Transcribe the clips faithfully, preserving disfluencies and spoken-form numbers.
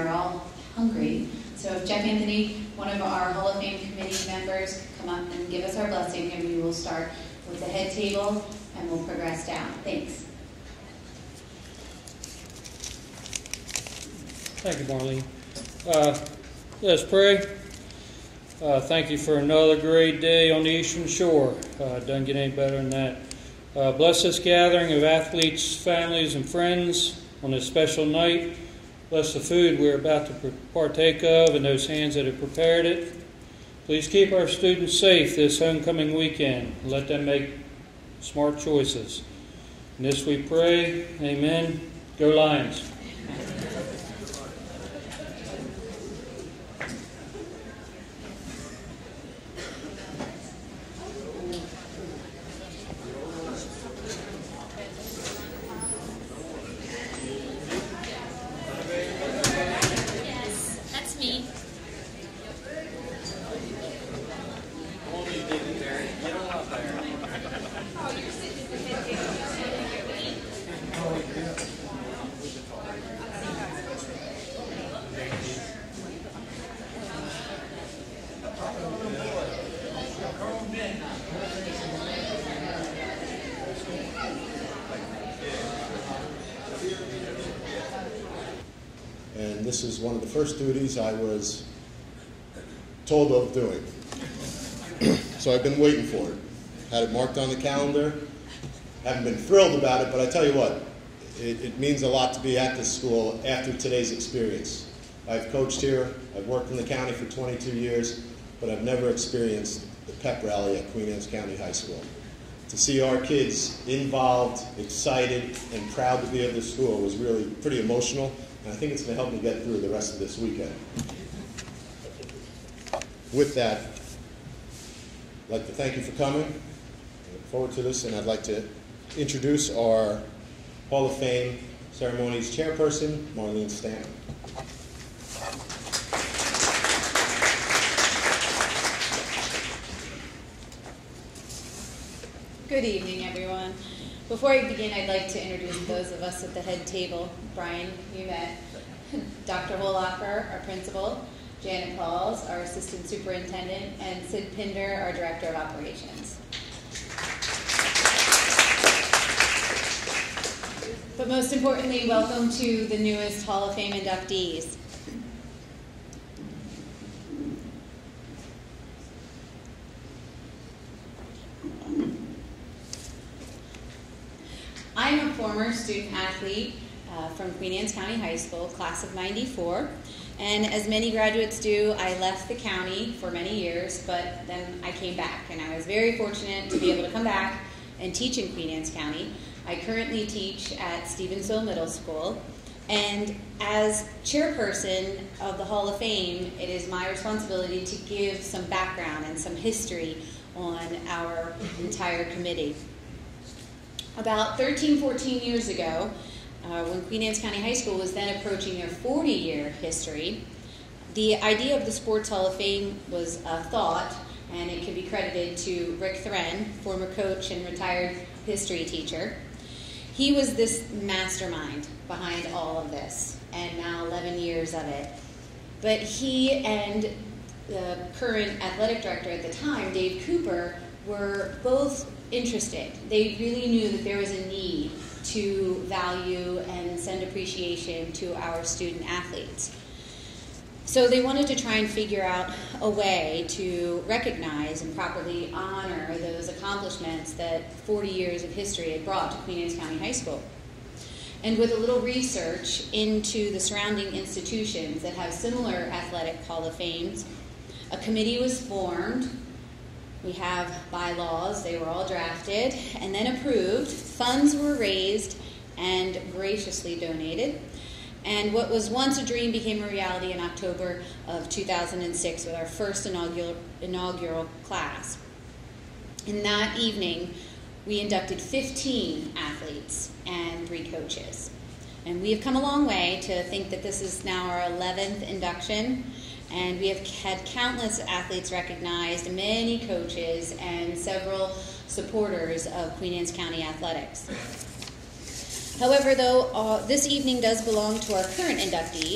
we're all hungry. So if Jeff Anthony, one of our Hall of Fame committee members, come up and give us our blessing, and we will start with the head table and we'll progress down. Thanks. Thank you, Marlene. Uh, let's pray. Uh, thank you for another great day on the Eastern Shore. Uh, doesn't get any better than that. Uh, bless this gathering of athletes, families, and friends on this special night. Bless the food we're about to partake of and those hands that have prepared it. Please keep our students safe this homecoming weekend. Let them make smart choices. In this we pray. Amen. Go Lions. And this is one of the first duties I was told of doing. So I've been waiting for it. Had it marked on the calendar. Haven't been thrilled about it, but I tell you what, it, it means a lot to be at this school after today's experience. I've coached here, I've worked in the county for twenty-two years, but I've never experienced the pep rally at Queen Anne's County High School. To see our kids involved, excited, and proud to be at this school was really pretty emotional. And I think it's going to help me get through the rest of this weekend. With that, I'd like to thank you for coming. I look forward to this, and I'd like to introduce our Hall of Fame Ceremonies Chairperson, Marlene Stanton. Good evening, everyone. Before I begin, I'd like to introduce those of us at the head table. Brian, you met. Doctor Holacher, our principal. Janet Pauls, our assistant superintendent. And Sid Pinder, our director of operations. But most importantly, welcome to the newest Hall of Fame inductees. I'm a former student athlete uh, from Queen Anne's County High School, class of ninety-four, and as many graduates do, I left the county for many years, but then I came back, and I was very fortunate to be able to come back and teach in Queen Anne's County. I currently teach at Stevensville Middle School, and as chairperson of the Hall of Fame, it is my responsibility to give some background and some history on our entire committee. About thirteen, fourteen years ago, uh, when Queen Anne's County High School was then approaching their forty year history, the idea of the Sports Hall of Fame was a thought, and it can be credited to Rick Thren, former coach and retired history teacher. He was this mastermind behind all of this, and now eleven years of it. But he and the current athletic director at the time, Dave Cooper, were both interested. They really knew that there was a need to value and send appreciation to our student athletes. So they wanted to try and figure out a way to recognize and properly honor those accomplishments that forty years of history had brought to Queen Anne's County High School. And with a little research into the surrounding institutions that have similar athletic Hall of Fames, a committee was formed. We have bylaws, they were all drafted and then approved. Funds were raised and graciously donated. And what was once a dream became a reality in October of two thousand six with our first inaugural, inaugural class. In that evening, we inducted fifteen athletes and three coaches. And we have come a long way to think that this is now our eleventh induction. And we have had countless athletes recognized, many coaches, and several supporters of Queen Anne's County athletics. However, though, uh, this evening does belong to our current inductees,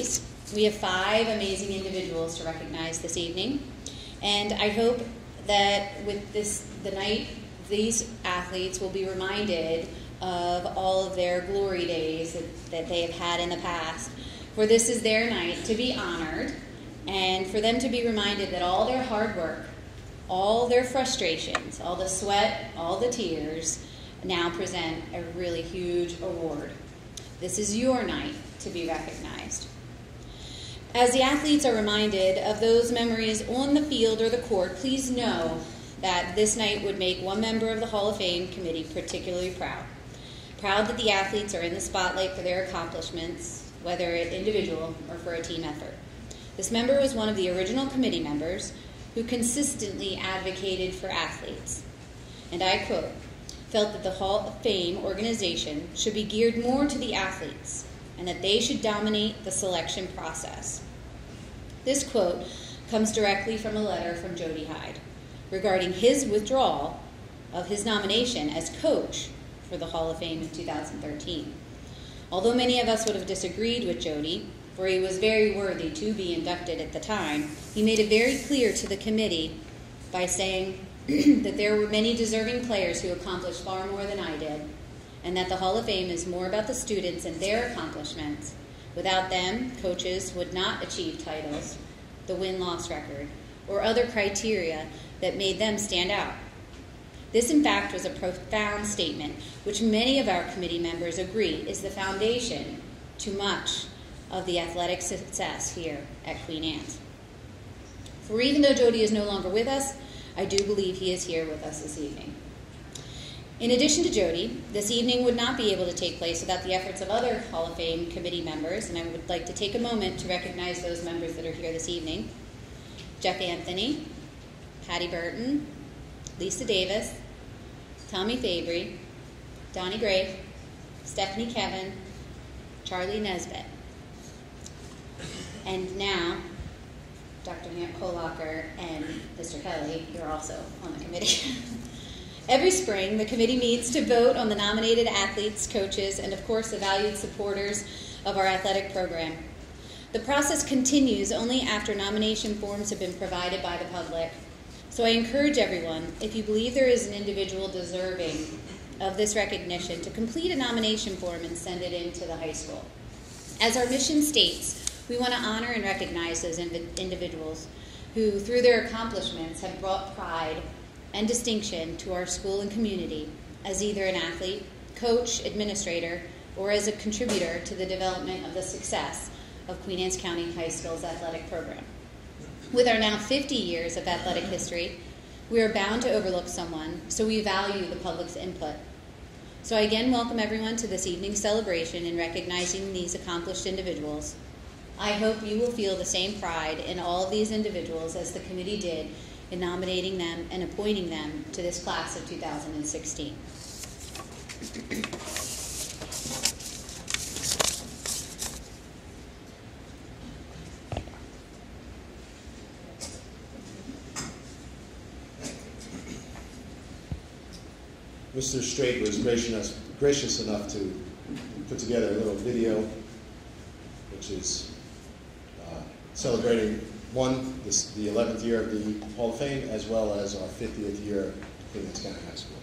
We have five amazing individuals to recognize this evening, and I hope that with this, the night, these athletes will be reminded of all of their glory days that, that they have had in the past. For this is their night to be honored, and for them to be reminded that all their hard work, all their frustrations, all the sweat, all the tears, now present a really huge award. This is your night to be recognized. As the athletes are reminded of those memories on the field or the court, please know that this night would make one member of the Hall of Fame committee particularly proud. Proud that the athletes are in the spotlight for their accomplishments, whether individual or for a team effort. This member was one of the original committee members who consistently advocated for athletes. And I quote, felt that the Hall of Fame organization should be geared more to the athletes and that they should dominate the selection process. This quote comes directly from a letter from Jody Hyde regarding his withdrawal of his nomination as coach for the Hall of Fame in two thousand thirteen. Although many of us would have disagreed with Jody, for he was very worthy to be inducted at the time, he made it very clear to the committee by saying that there were many deserving players who accomplished far more than I did, and that the Hall of Fame is more about the students and their accomplishments. Without them, coaches would not achieve titles, the win-loss record, or other criteria that made them stand out. This, in fact, was a profound statement, which many of our committee members agree is the foundation to much of the athletic success here at Queen Anne's. For even though Jody is no longer with us, I do believe he is here with us this evening. In addition to Jody, this evening would not be able to take place without the efforts of other Hall of Fame committee members, and I would like to take a moment to recognize those members that are here this evening. Jeff Anthony, Patty Burton, Lisa Davis, Tommy Fabry, Donnie Gray, Stephanie Kevin, Charlie Nesbitt. And now, Doctor Nant Kolacher and Mister Kelly, you're also on the committee. Every spring, the committee meets to vote on the nominated athletes, coaches, and of course the valued supporters of our athletic program. The process continues only after nomination forms have been provided by the public. So I encourage everyone, if you believe there is an individual deserving of this recognition, to complete a nomination form and send it in to the high school. As our mission states, we want to honor and recognize those individuals who, through their accomplishments, have brought pride and distinction to our school and community as either an athlete, coach, administrator, or as a contributor to the development of the success of Queen Anne's County High School's athletic program. With our now fifty years of athletic history, we are bound to overlook someone, so we value the public's input. So I again welcome everyone to this evening's celebration in recognizing these accomplished individuals. I hope you will feel the same pride in all of these individuals as the committee did in nominating them and appointing them to this class of two thousand sixteen. Mister Straight was gracious, gracious enough to put together a little video, which is uh, celebrating, one, this, the eleventh year of the Hall of Fame, as well as our fiftieth year at Queen Anne's County High School.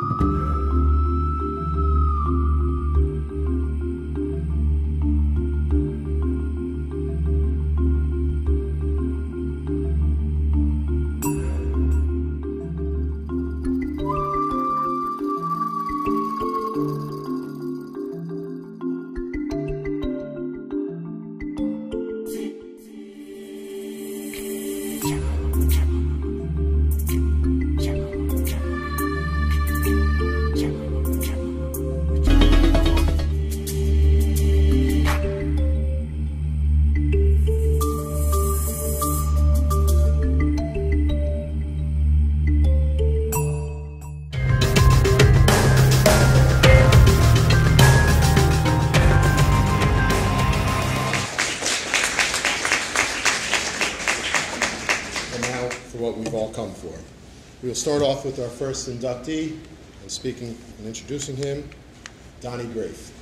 Come for. We'll start off with our first inductee, and speaking and introducing him, Donnie Grafe.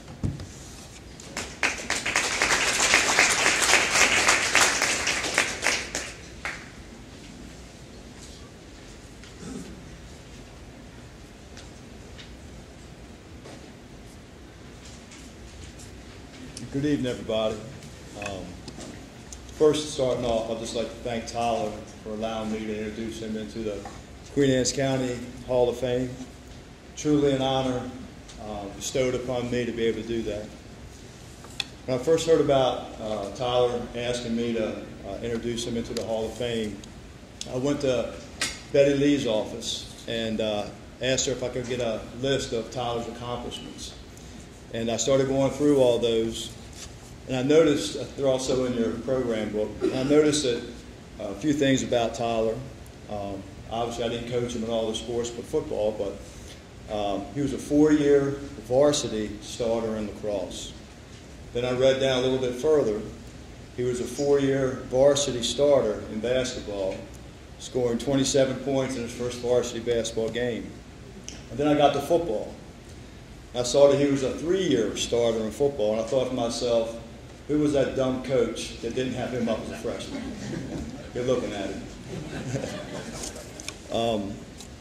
Good evening, everybody. Um, first, starting off, I'd just like to thank Tyler for allowing me to introduce him into the Queen Anne's County Hall of Fame. Truly an honor uh, bestowed upon me to be able to do that. When I first heard about uh, Tyler asking me to uh, introduce him into the Hall of Fame, I went to Betty Lee's office and uh, asked her if I could get a list of Tyler's accomplishments. And I started going through all those, and I noticed, they're also in your program book, and I noticed that a few things about Tyler. Um, obviously, I didn't coach him in all the sports but football, but um, he was a four-year varsity starter in lacrosse. Then I read down a little bit further. He was a four-year varsity starter in basketball, scoring twenty-seven points in his first varsity basketball game. And then I got to football. I saw that he was a three-year starter in football, and I thought to myself, who was that dumb coach that didn't have him up as a freshman? You're looking at him. um,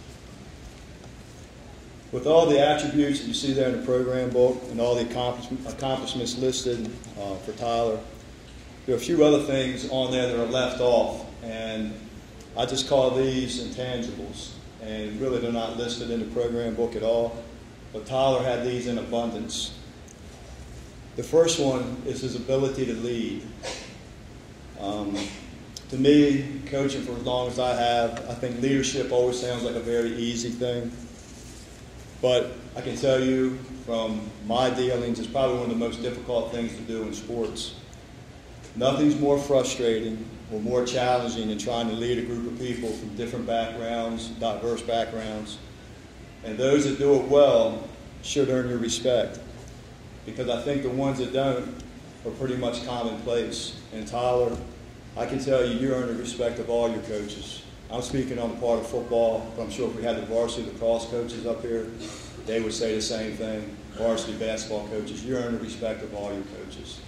with all the attributes that you see there in the program book and all the accomplishments listed uh, for Tyler, there are a few other things on there that are left off, and I just call these intangibles, and really they're not listed in the program book at all, but Tyler had these in abundance. The first one is his ability to lead. Um, to me, coaching for as long as I have, I think leadership always sounds like a very easy thing. But I can tell you from my dealings, it's probably one of the most difficult things to do in sports. Nothing's more frustrating or more challenging than trying to lead a group of people from different backgrounds, diverse backgrounds. And those that do it well should earn your respect, because I think the ones that don't are pretty much commonplace. And Tyler, I can tell you, you earn the respect of all your coaches. I'm speaking on the part of football, but I'm sure if we had the varsity lacrosse coaches up here, they would say the same thing. Varsity basketball coaches, you earn the respect of all your coaches.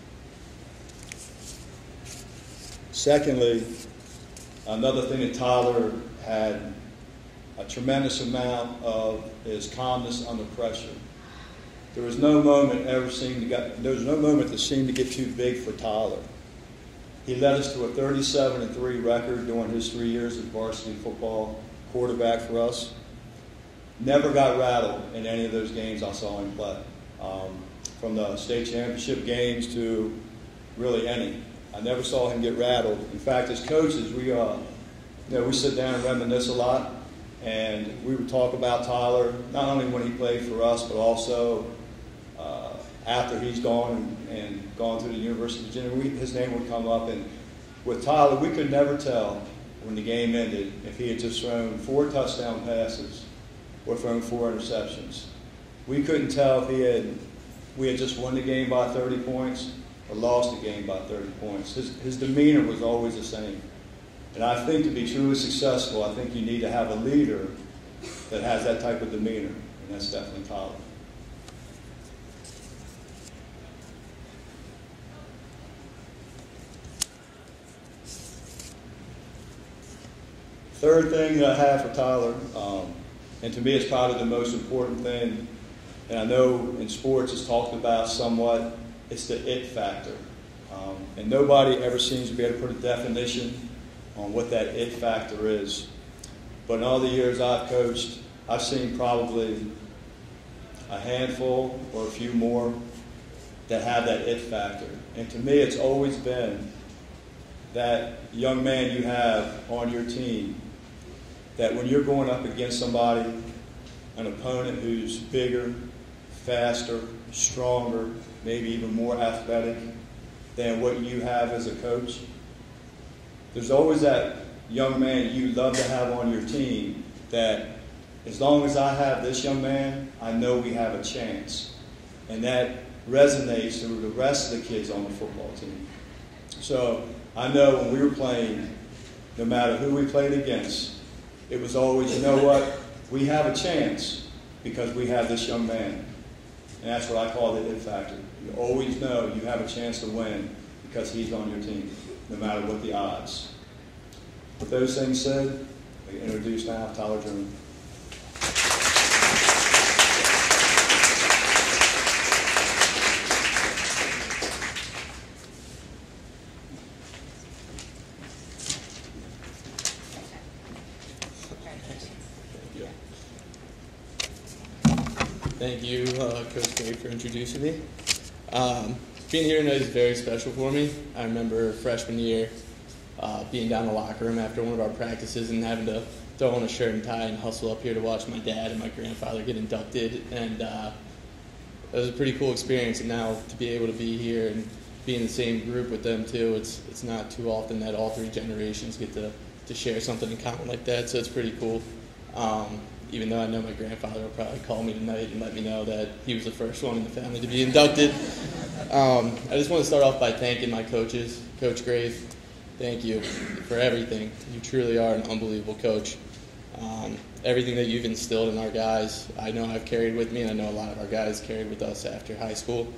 Secondly, another thing that Tyler had a tremendous amount of is calmness under pressure. There was no moment ever seemed to get, there was no moment that seemed to get too big for Tyler. He led us to a thirty-seven and three record during his three years as varsity football quarterback for us. Never got rattled in any of those games I saw him play. Um, from the state championship games to really any. I never saw him get rattled. In fact, as coaches, we, uh, you know, we sit down and reminisce a lot, and we would talk about Tyler, not only when he played for us, but also uh, after he's gone and, and gone to the University of Virginia. We, his name would come up, and with Tyler, we could never tell when the game ended if he had just thrown four touchdown passes or thrown four interceptions. We couldn't tell if he had, we had just won the game by thirty points or lost the game by thirty points. His, his demeanor was always the same. And I think to be truly successful, I think you need to have a leader that has that type of demeanor, and that's definitely Tyler. Third thing that I have for Tyler, um, And to me, it's probably the most important thing. And I know in sports it's talked about somewhat, it's the it factor. Um, and nobody ever seems to be able to put a definition on what that it factor is. But in all the years I've coached, I've seen probably a handful or a few more that have that it factor. And to me, it's always been that young man you have on your team that when you're going up against somebody, an opponent who's bigger, faster, stronger, maybe even more athletic than what you have as a coach, there's always that young man you love to have on your team that as long as I have this young man, I know we have a chance. And that resonates through the rest of the kids on the football team. So I know when we were playing, no matter who we played against, it was always, you know what, we have a chance because we have this young man. And that's what I call the it factor. You always know you have a chance to win because he's on your team, no matter what the odds. With those things said, I introduce now Tyler Jones. Thank you, uh, Coach Gray, for introducing me. Um, being here tonight is very special for me. I remember freshman year uh, being down in the locker room after one of our practices and having to throw on a shirt and tie and hustle up here to watch my dad and my grandfather get inducted. And uh, it was a pretty cool experience. And now to be able to be here and be in the same group with them too, it's it's not too often that all three generations get to, to share something in common like that. So it's pretty cool. Um, even though I know my grandfather will probably call me tonight and let me know that he was the first one in the family to be inducted. Um, I just want to start off by thanking my coaches. Coach Grave, thank you for everything. You truly are an unbelievable coach. Um, everything that you've instilled in our guys, I know I've carried with me, and I know a lot of our guys carried with us after high school.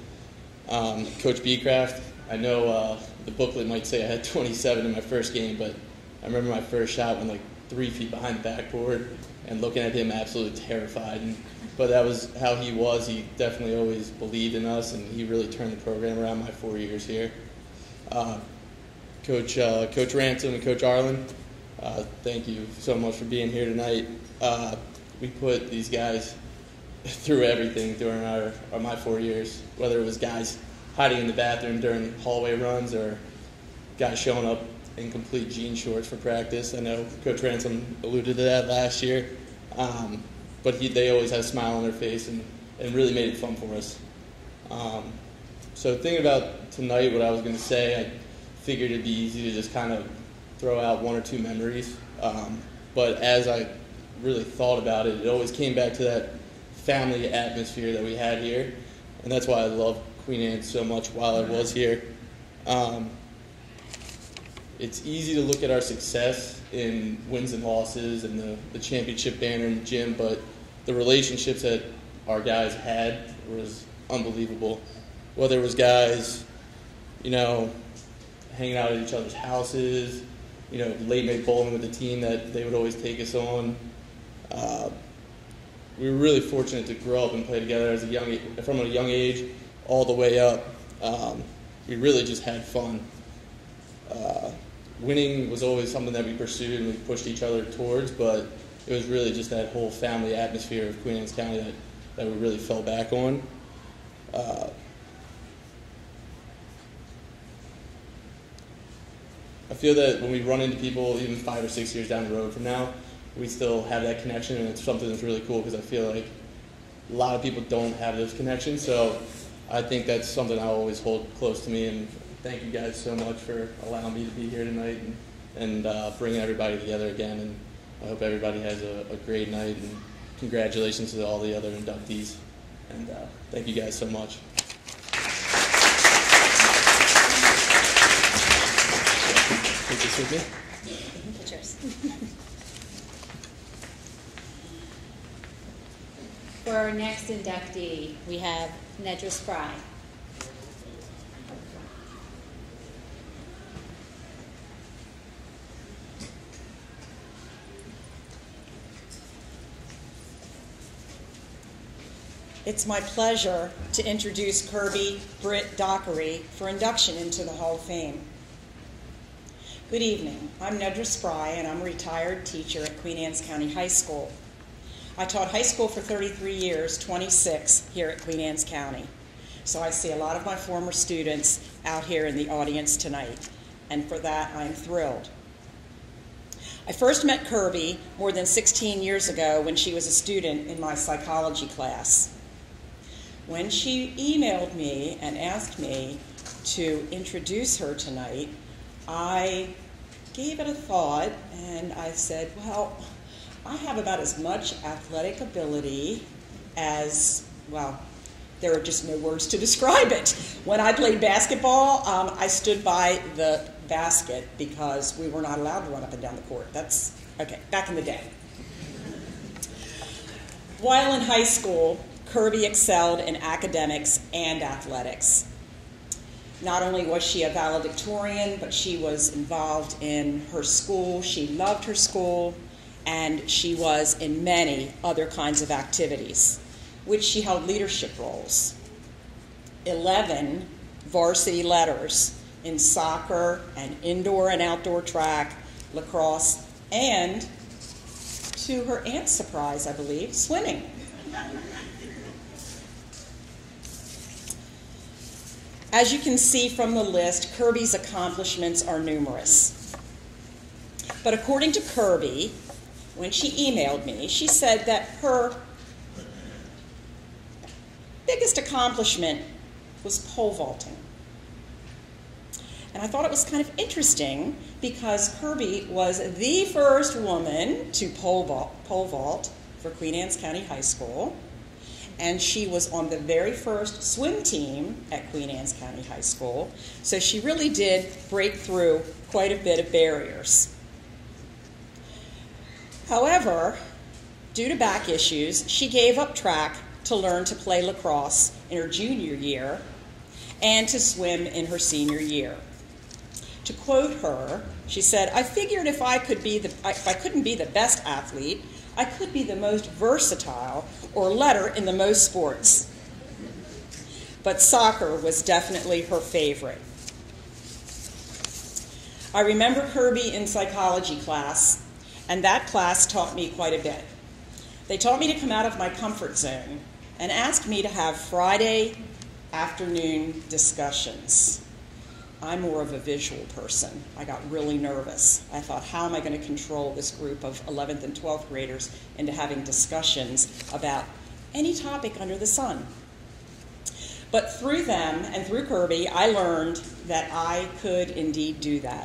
Um, Coach Beecraft, I know uh, the booklet might say I had twenty-seven in my first game, but I remember my first shot went like three feet behind the backboard, and looking at him absolutely terrified. And, but that was how he was. He definitely always believed in us, and he really turned the program around my four years here. Uh, Coach uh, Coach Ransom and Coach Arlen, uh, thank you so much for being here tonight. Uh, we put these guys through everything during our, our my four years, whether it was guys hiding in the bathroom during hallway runs or guys showing up in complete jean shorts for practice. I know Coach Ransom alluded to that last year, um, but he, they always had a smile on their face and, and really made it fun for us. Um, so thinking about tonight, what I was going to say, I figured it'd be easy to just kind of throw out one or two memories, um, but as I really thought about it, it always came back to that family atmosphere that we had here, and that's why I love Queen Anne so much while I was here. Um, It's easy to look at our success in wins and losses and the, the championship banner in the gym, but the relationships that our guys had was unbelievable. Whether it was guys, you know, hanging out at each other's houses, you know, late night bowling with the team that they would always take us on. Uh, we were really fortunate to grow up and play together as a young, from a young age all the way up. Um, we really just had fun. Uh, winning was always something that we pursued and we pushed each other towards, but it was really just that whole family atmosphere of Queen Anne's County that, that we really fell back on. Uh, I feel that when we run into people even five or six years down the road from now, we still have that connection, and it's something that's really cool because I feel like a lot of people don't have those connections, so I think that's something I always hold close to me. And thank you guys so much for allowing me to be here tonight and, and uh, bringing everybody together again. And I hope everybody has a, a great night. And congratulations to all the other inductees. And uh, thank you guys so much. Take this with me. Pictures. For our next inductee, we have Nedra Spry. It's my pleasure to introduce Kirby Britt Dockery for induction into the Hall of Fame. Good evening. I'm Nedra Spry, and I'm a retired teacher at Queen Anne's County High School. I taught high school for thirty-three years, twenty-six here at Queen Anne's County. So I see a lot of my former students out here in the audience tonight, and for that I'm thrilled. I first met Kirby more than sixteen years ago when she was a student in my psychology class. When she emailed me and asked me to introduce her tonight, I gave it a thought and I said, well, I have about as much athletic ability as, well, there are just no words to describe it. When I played basketball, um, I stood by the basket because we were not allowed to run up and down the court. That's, okay, back in the day. While in high school, Kirby excelled in academics and athletics. Not only was she a valedictorian, but she was involved in her school. She loved her school, and she was in many other kinds of activities, which she held leadership roles. eleven varsity letters in soccer and indoor and outdoor track, lacrosse, and, to her aunt's surprise, I believe, swimming. As you can see from the list, Kirby's accomplishments are numerous. But according to Kirby, when she emailed me, she said that her biggest accomplishment was pole vaulting. And I thought it was kind of interesting because Kirby was the first woman to pole vault, pole vault for Queen Anne's County High School. And she was on the very first swim team at Queen Anne's County High School. So she really did break through quite a bit of barriers. However, due to back issues, she gave up track to learn to play lacrosse in her junior year and to swim in her senior year. To quote her, she said, I figured if I, could be the, if I couldn't be the best athlete, I could be the most versatile or letter in the most sports. But soccer was definitely her favorite. I remember Kirby in psychology class, and that class taught me quite a bit. They taught me to come out of my comfort zone and asked me to have Friday afternoon discussions. I'm more of a visual person. I got really nervous. I thought, how am I going to control this group of eleventh and twelfth graders into having discussions about any topic under the sun? But through them and through Kirby, I learned that I could indeed do that.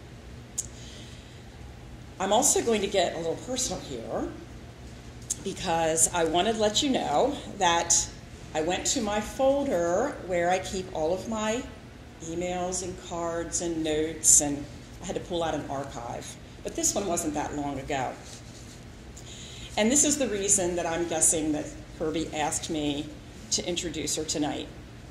I'm also going to get a little personal here because I wanted to let you know that I went to my folder where I keep all of my emails and cards and notes, and I had to pull out an archive. But this one wasn't that long ago. And this is the reason that I'm guessing that Kirby asked me to introduce her tonight.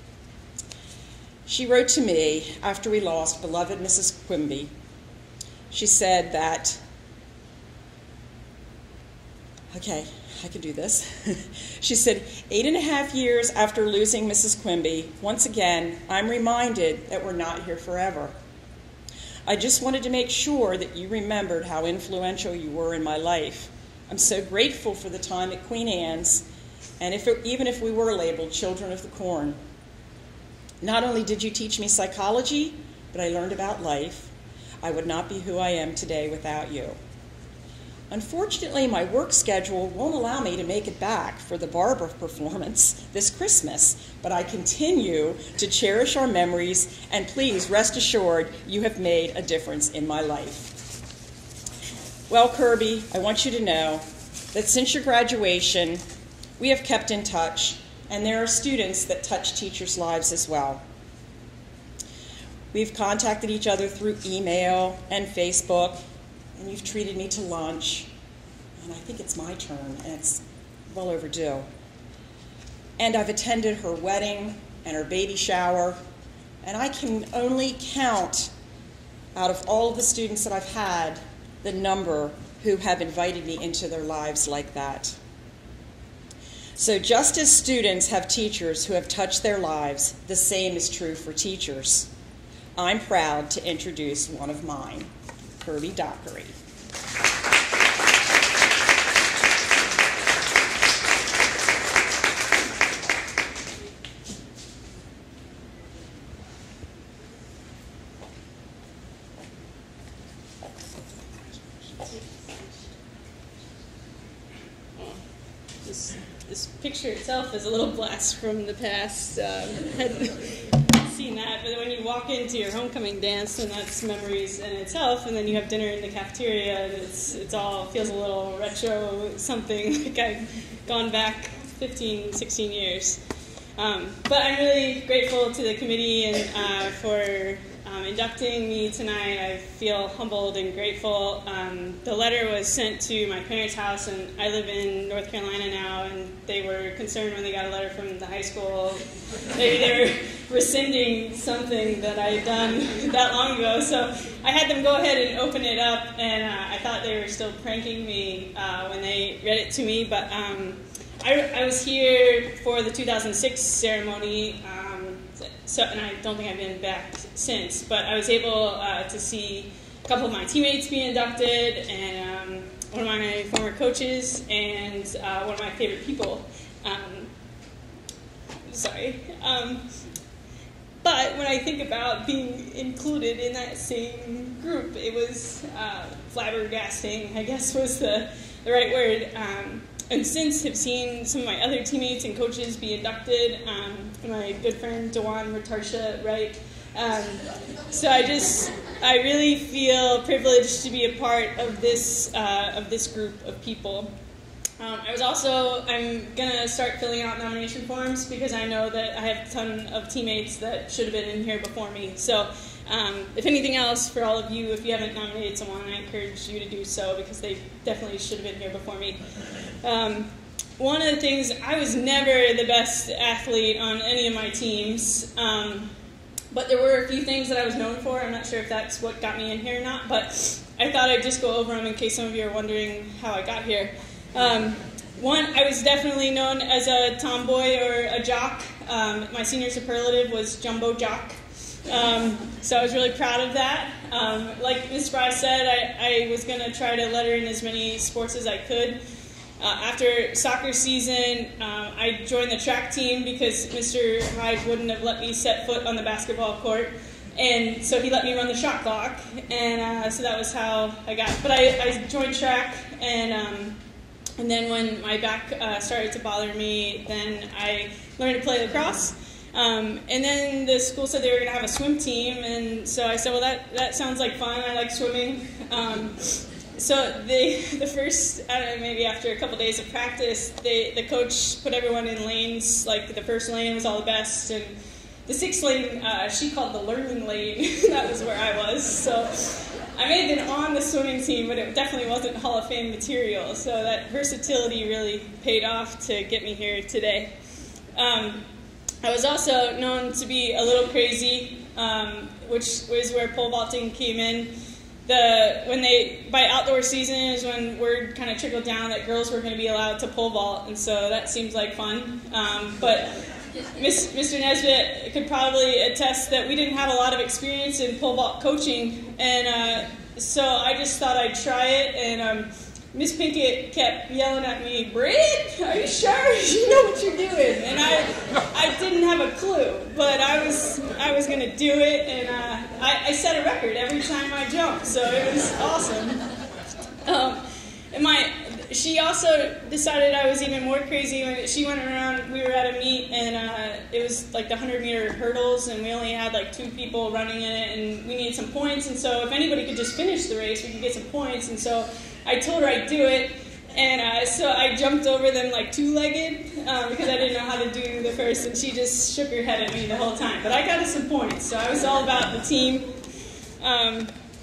She wrote to me after we lost beloved Missus Quimby. She said that, okay, I can do this. She said, eight and a half years after losing Missus Quimby, once again, I'm reminded that we're not here forever. I just wanted to make sure that you remembered how influential you were in my life. I'm so grateful for the time at Queen Anne's, and if it, even if we were labeled children of the corn. Not only did you teach me psychology, but I learned about life. I would not be who I am today without you. Unfortunately, my work schedule won't allow me to make it back for the Barbara performance this Christmas, but I continue to cherish our memories, and please rest assured you have made a difference in my life. Well, Kirby, I want you to know that since your graduation, we have kept in touch, and there are students that touch teachers' lives as well. We've contacted each other through email and Facebook, and you've treated me to lunch, and I think it's my turn, and it's well overdue. And I've attended her wedding and her baby shower, and I can only count out of all of the students that I've had the number who have invited me into their lives like that. So just as students have teachers who have touched their lives, the same is true for teachers. I'm proud to introduce one of mine, Kirby Dockery. This, this picture itself is a little blast from the past. Um, hadn't seen that, but when you walk into your homecoming dance, and that's memories in itself, and then you have dinner in the cafeteria, and it's it's all feels a little retro, something like I've gone back fifteen, sixteen years. Um, but I'm really grateful to the committee and uh, for um, inducting me tonight. I feel humbled and grateful. Um, the letter was sent to my parents' house, and I live in North Carolina now, and they were concerned when they got a letter from the high school. Maybe they were rescinding something that I had done that long ago. So I had them go ahead and open it up, and uh, I thought they were still pranking me uh, when they read it to me, but um, I, I was here for the two thousand six ceremony, um, so, and I don't think I've been back since, but I was able uh, to see a couple of my teammates be inducted, and um, one of my former coaches, and uh, one of my favorite people. Um, sorry. Um, but when I think about being included in that same group, it was uh, flabbergasting, I guess was the, the right word. Um, And since have seen some of my other teammates and coaches be inducted, um, my good friend Dewan Ratarsha, right? Um, so I just, I really feel privileged to be a part of this uh, of this group of people. Um, I was also, I'm gonna start filling out nomination forms because I know that I have a ton of teammates that should have been in here before me. So um, if anything else, for all of you, if you haven't nominated someone, I encourage you to do so because they definitely should have been here before me. Um, one of the things, I was never the best athlete on any of my teams, um, but there were a few things that I was known for. I'm not sure if that's what got me in here or not, but I thought I'd just go over them in case some of you are wondering how I got here. Um, one, I was definitely known as a tomboy or a jock. Um, my senior superlative was jumbo jock, um, so I was really proud of that. Um, like Miz Fry said, I, I was going to try to let her in as many sports as I could. Uh, after soccer season, um, I joined the track team because Mister Hyde wouldn't have let me set foot on the basketball court, and so he let me run the shot clock, and uh, so that was how I got. But I, I joined track, and um, and then when my back uh, started to bother me, then I learned to play lacrosse. Um, and then the school said they were going to have a swim team, and so I said, well, that that sounds like fun. I like swimming. Um, So they, the first, I don't know, maybe after a couple days of practice, they, the coach put everyone in lanes. Like the first lane was all the best, and the sixth lane uh, she called the learning lane. That was where I was. So I may have been on the swimming team, but it definitely wasn't Hall of Fame material. So that versatility really paid off to get me here today. Um, I was also known to be a little crazy, um, which was where pole vaulting came in. The, when they, by outdoor season is when word kind of trickled down that girls were going to be allowed to pole vault, and so that seems like fun. Um, but Miss, Mister Nesbitt could probably attest that we didn't have a lot of experience in pole vault coaching, and uh, so I just thought I'd try it, and um, Miss Pinkett kept yelling at me, "Britt, are you sure you know what you're doing?" And I, I didn't have a clue, but I was, I was going to do it, and uh, I, I set a record every time I jumped, so it was awesome. Um, and my, she also decided I was even more crazy when she went around. We were at a meet, and uh, it was like the hundred meter hurdles, and we only had like two people running in it, and we needed some points. And so if anybody could just finish the race, we could get some points. And so I told her I'd do it, and uh, so I jumped over them like two-legged um, because I didn't know how to do the first, and she just shook her head at me the whole time. But I got us some points, so I was all about the team. Um,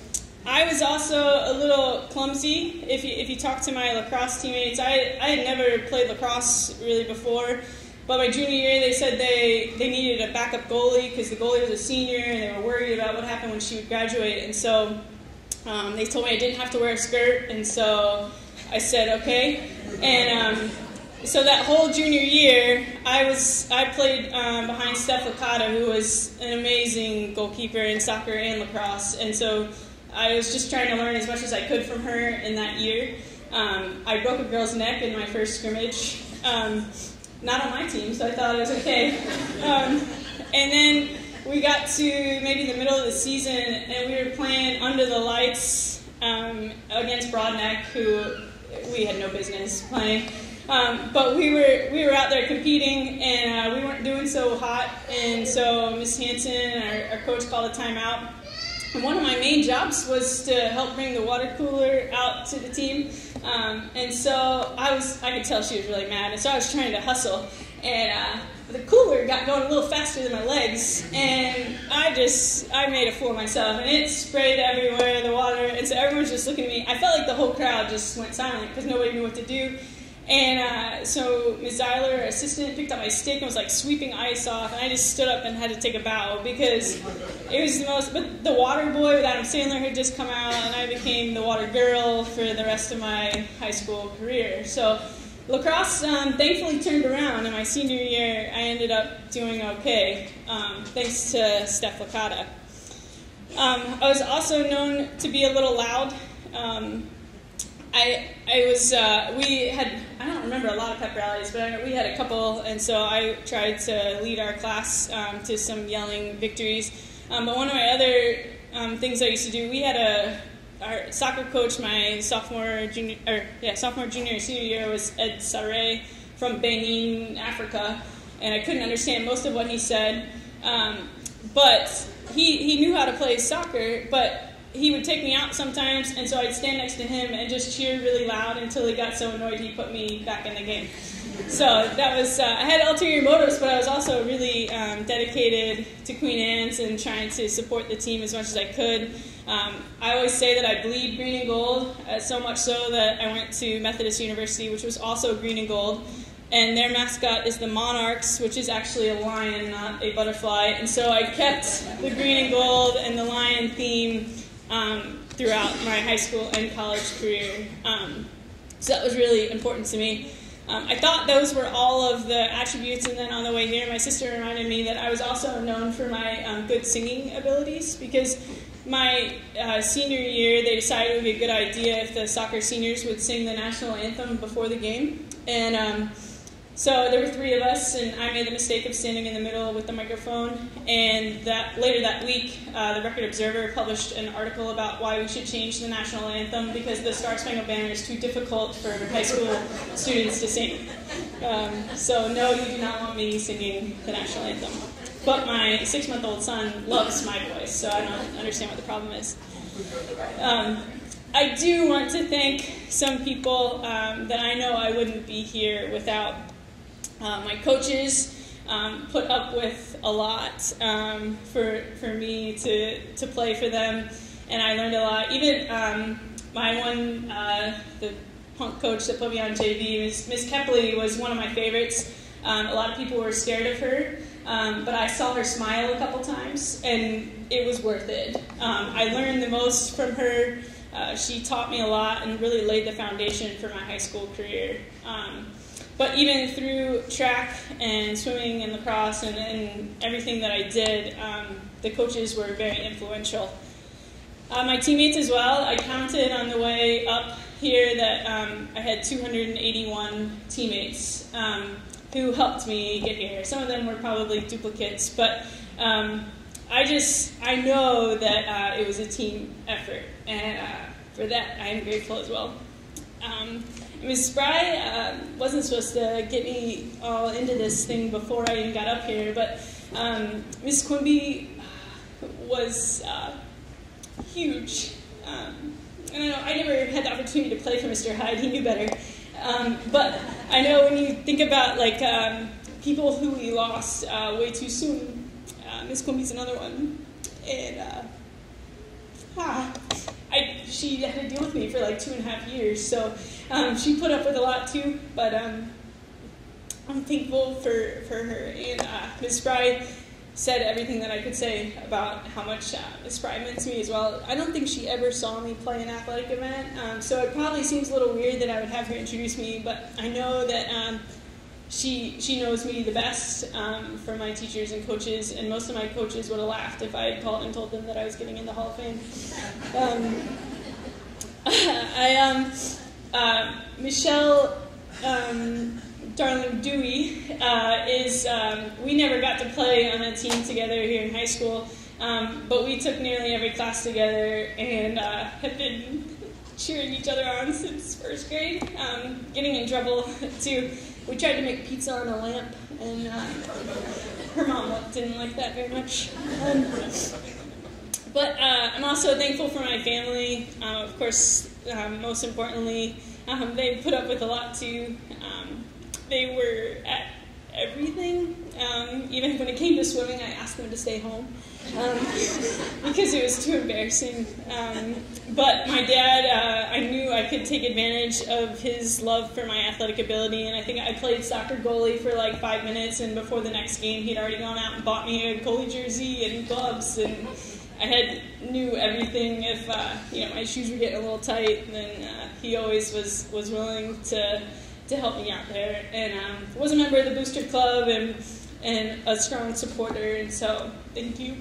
I was also a little clumsy. If you, if you talk to my lacrosse teammates, I, I had never played lacrosse really before, but my junior year they said they, they needed a backup goalie because the goalie was a senior, and they were worried about what happened when she would graduate, and so Um, they told me I didn't have to wear a skirt, and so I said, okay. And um, so that whole junior year, I was I played um, behind Steph Licata, who was an amazing goalkeeper in soccer and lacrosse, and so I was just trying to learn as much as I could from her in that year. Um, I broke a girl's neck in my first scrimmage, um, not on my team, so I thought it was okay. Um, and then we got to maybe the middle of the season, and we were playing under the lights um, against Broadneck, who we had no business playing. Um, but we were we were out there competing, and uh, we weren't doing so hot, and so Miss Hanson, our, our coach, called a timeout. And one of my main jobs was to help bring the water cooler out to the team, um, and so I was I could tell she was really mad, and so I was trying to hustle, and uh, the cooler got going a little faster than my legs, and I just I made a fool of myself, and it sprayed everywhere, the water, and so everyone was just looking at me. I felt like the whole crowd just went silent because nobody knew what to do. And uh, so Miz Zeiler, our assistant, picked up my stick and was like sweeping ice off, and I just stood up and had to take a bow because it was the most. But the water boy with Adam Sandler had just come out, and I became the water girl for the rest of my high school career. So lacrosse um, thankfully turned around. In my senior year, I ended up doing okay, um, thanks to Steph Licata. Um, I was also known to be a little loud. Um, I I was uh, we had I don't remember a lot of pep rallies, but I, we had a couple, and so I tried to lead our class um, to some yelling victories. Um, but one of my other um, things I used to do, we had a our soccer coach my sophomore junior or yeah sophomore junior and senior year was Ed Sarre from Benin, Africa, and I couldn't understand most of what he said, um, but he he knew how to play soccer, but he would take me out sometimes, and so I'd stand next to him and just cheer really loud until he got so annoyed he put me back in the game. So that was, uh, I had ulterior motives, but I was also really um, dedicated to Queen Anne's and trying to support the team as much as I could. Um, I always say that I bleed green and gold, uh, so much so that I went to Methodist University, which was also green and gold, and their mascot is the Monarchs, which is actually a lion, not a butterfly, and so I kept the green and gold and the lion theme Um, throughout my high school and college career. Um, so that was really important to me. Um, I thought those were all of the attributes, and then on the way here, my sister reminded me that I was also known for my um, good singing abilities, because my uh, senior year, they decided it would be a good idea if the soccer seniors would sing the national anthem before the game. And um, so there were three of us, and I made the mistake of standing in the middle with the microphone. And that later that week, uh, the Record Observer published an article about why we should change the national anthem because the Star Spangled Banner is too difficult for high school students to sing. Um, so no, you do not want me singing the national anthem. But my six-month-old son loves my voice, so I don't understand what the problem is. Um, I do want to thank some people um, that I know I wouldn't be here without. Uh, my coaches um, put up with a lot um, for for me to to play for them, and I learned a lot. Even um, my one, uh, the punk coach that put me on J V, Miss Miss Kepley, was one of my favorites. Um, a lot of people were scared of her, um, but I saw her smile a couple times, and it was worth it. Um, I learned the most from her. Uh, she taught me a lot and really laid the foundation for my high school career. Um, But even through track and swimming and lacrosse and, and everything that I did, um, the coaches were very influential. Uh, my teammates as well, I counted on the way up here that um, I had two hundred eighty-one teammates um, who helped me get here. Some of them were probably duplicates, but um, I just, I know that uh, it was a team effort, and uh, for that I am grateful as well. Um, Miz Spry uh, wasn't supposed to get me all into this thing before I even got up here, but um, Miz Quimby was uh, huge. Um, I don't know, I never had the opportunity to play for Mister Hyde, he knew better. Um, but I know when you think about like um, people who we lost uh, way too soon, uh, Miz Quimby's another one. And uh, ah, I, she had to deal with me for like two and a half years, so um, she put up with a lot too, but um, I'm thankful for, for her. And uh, Miz Spry said everything that I could say about how much uh, Miss Fry meant to me as well. I don't think she ever saw me play an athletic event, um, so it probably seems a little weird that I would have her introduce me, but I know that um, she she knows me the best um, from my teachers and coaches, and most of my coaches would have laughed if I had called and told them that I was getting in the Hall of Fame. Um, I, um, uh, Michelle, um, Darling Dewey, uh, is, um, we never got to play on a team together here in high school, um, but we took nearly every class together and uh, have been cheering each other on since first grade, um, getting in trouble too. We tried to make pizza on a lamp, and uh, her mom didn't like that very much. Um, but uh, I'm also thankful for my family, uh, of course, um, most importantly, um, they put up with a lot too. Um, They were at everything. Um, even when it came to swimming, I asked them to stay home um, because it was too embarrassing. Um, but my dad, uh, I knew I could take advantage of his love for my athletic ability, and I think I played soccer goalie for like five minutes, and before the next game, he'd already gone out and bought me a goalie jersey and gloves, and I had knew everything. If uh, you know my shoes were getting a little tight, then uh, he always was was willing to. to help me out there, and um, was a member of the Booster Club and and a strong supporter, and so thank you.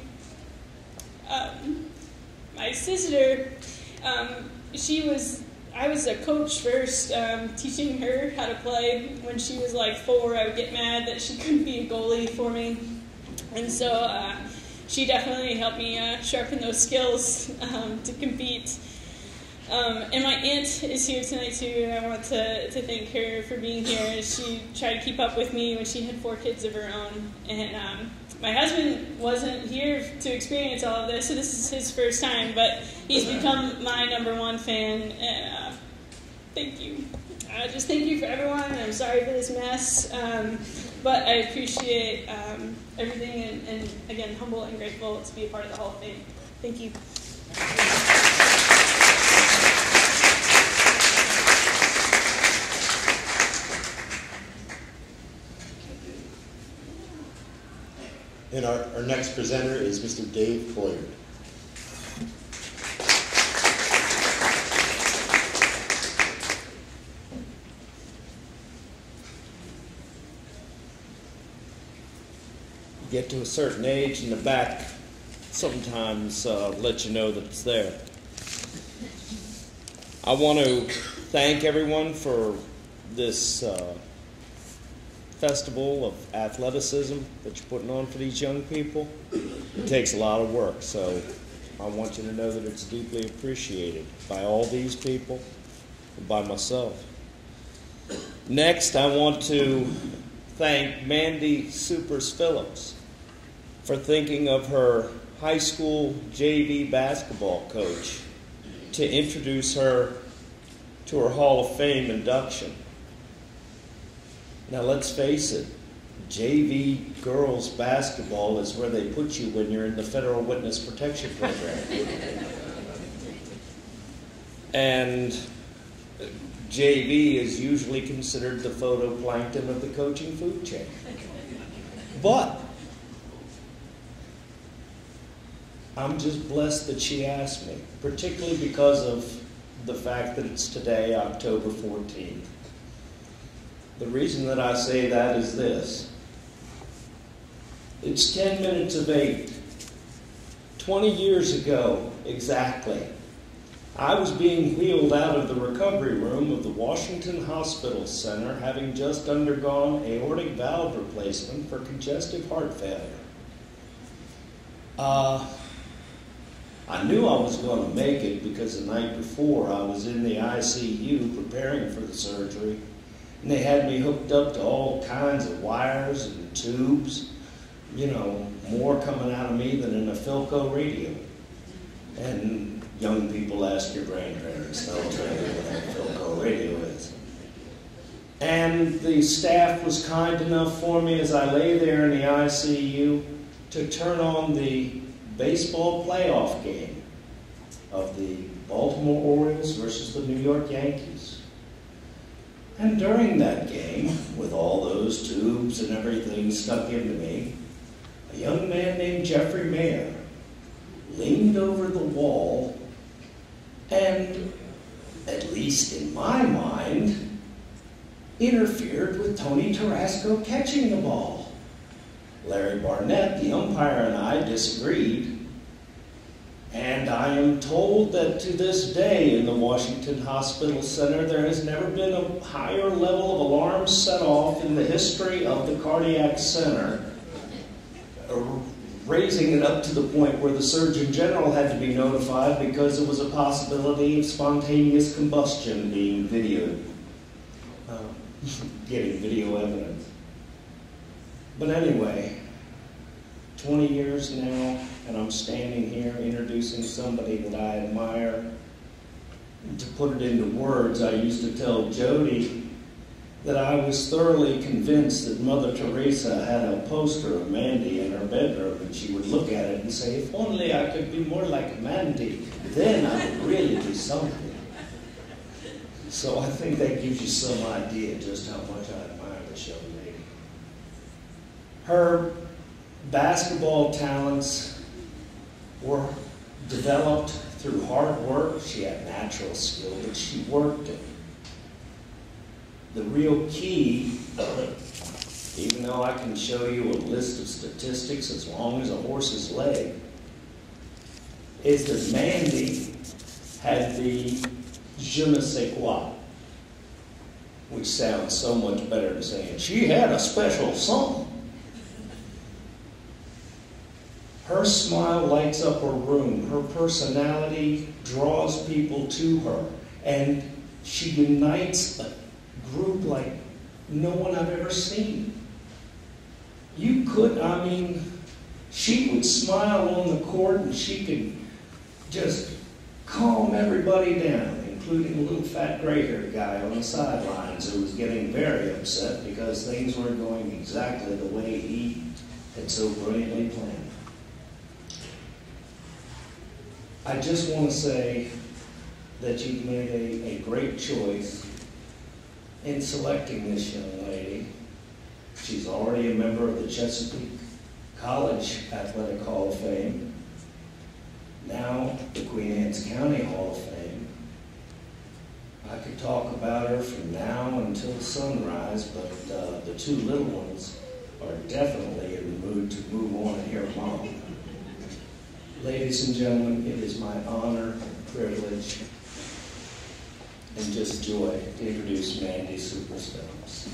Um, my sister, um, she was, I was a coach first, um, teaching her how to play. When she was like four, I would get mad that she couldn't be a goalie for me, and so uh, she definitely helped me uh, sharpen those skills um, to compete. Um, and my aunt is here tonight too. I want to, to thank her for being here. She tried to keep up with me when she had four kids of her own. And um, my husband wasn't here to experience all of this, so this is his first time, but he's become my number one fan. And uh, thank you. Uh, just thank you for everyone. I'm sorry for this mess, um, but I appreciate um, everything, and, and again, humble and grateful to be a part of the Hall of Fame. Thank you. And our, our next presenter is Mister Dave Boyard. Get to a certain age and the back sometimes uh, let you know that it's there. I want to thank everyone for this uh, festival of athleticism that you're putting on for these young people. It takes a lot of work, so I want you to know that it's deeply appreciated by all these people and by myself. Next, I want to thank Mandy Supers Phillips for thinking of her high school J V basketball coach to introduce her to her Hall of Fame induction. Now let's face it, J V girls basketball is where they put you when you're in the Federal Witness Protection Program. And J V is usually considered the phytoplankton of the coaching food chain. But I'm just blessed that she asked me, particularly because of the fact that it's today, October fourteenth. The reason that I say that is this. It's ten minutes of eight. twenty years ago, exactly, I was being wheeled out of the recovery room of the Washington Hospital Center, having just undergone aortic valve replacement for congestive heart failure. Uh, I knew I was going to make it because the night before I was in the I C U preparing for the surgery, and they had me hooked up to all kinds of wires and tubes, you know, more coming out of me than in a Philco radio. And young people, ask your grandparents, they'll tell you what a Philco radio is. And the staff was kind enough for me as I lay there in the I C U to turn on the baseball playoff game of the Baltimore Orioles versus the New York Yankees. And during that game, with all those tubes and everything stuck into me, a a young man named Jeffrey Mayer leaned over the wall and, at least in my mind, interfered with Tony Tarasco catching the ball. Larry Barnett, the umpire, and I disagreed, and I am told that to this day in the Washington Hospital Center there has never been a higher level of alarms set off in the history of the Cardiac Center, raising it up to the point where the Surgeon General had to be notified because there was a possibility of spontaneous combustion being videoed, uh, getting video evidence. But anyway, twenty years now, and I'm standing here introducing somebody that I admire. And to put it into words, I used to tell Jody that I was thoroughly convinced that Mother Teresa had a poster of Mandy in her bedroom, and she would look at it and say, if only I could be more like Mandy, then I would really do something. So I think that gives you some idea just how much I admire this young lady. Her basketball talents were developed through hard work. She had natural skill, but she worked it. The real key, even though I can show you a list of statistics as long as a horse's leg, is that Mandy had the je ne sais quoi, which sounds so much better than saying she had a special something. Her smile lights up her room. Her personality draws people to her, and she unites a group like no one I've ever seen. You could, I mean, she would smile on the court and she could just calm everybody down, including a little fat gray-haired guy on the sidelines who was getting very upset because things weren't going exactly the way he had so brilliantly planned. I just want to say that you've made a, a great choice in selecting this young lady. She's already a member of the Chesapeake College Athletic Hall of Fame, now the Queen Anne's County Hall of Fame. I could talk about her from now until sunrise, but uh, the two little ones are definitely in the mood to move on and hear Mom. Ladies and gentlemen, it is my honor, privilege, and just joy to introduce Mandy Superstones.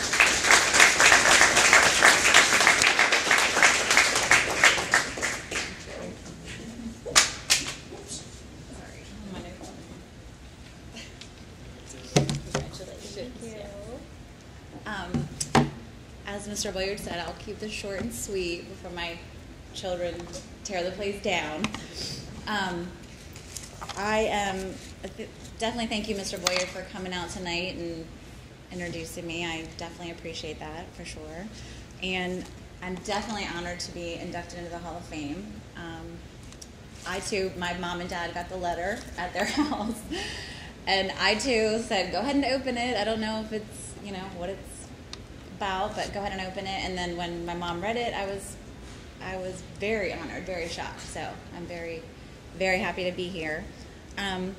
Um, as Mister Boyard said, I'll keep this short and sweet before my children tear the place down. Um, I am definitely thank you, Mister Boyard, for coming out tonight and introducing me. I definitely appreciate that for sure. And I'm definitely honored to be inducted into the Hall of Fame. Um, I too, my mom and dad got the letter at their house, and I too said, go ahead and open it. I don't know if it's, you know, what it's about, but go ahead and open it. And then when my mom read it, I was I was very honored, very shocked. So I'm very, very happy to be here. Um,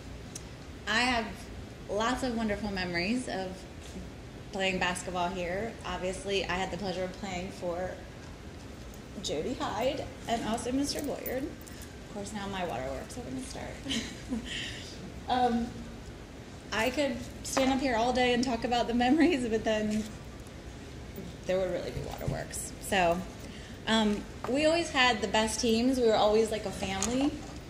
I have lots of wonderful memories of playing basketball here. Obviously, I had the pleasure of playing for Jody Hyde and also Mister Boyard. Of course, now my waterworks are going to start. um, I could stand up here all day and talk about the memories, but then there would really be waterworks. So. Um, we always had the best teams. We were always like a family.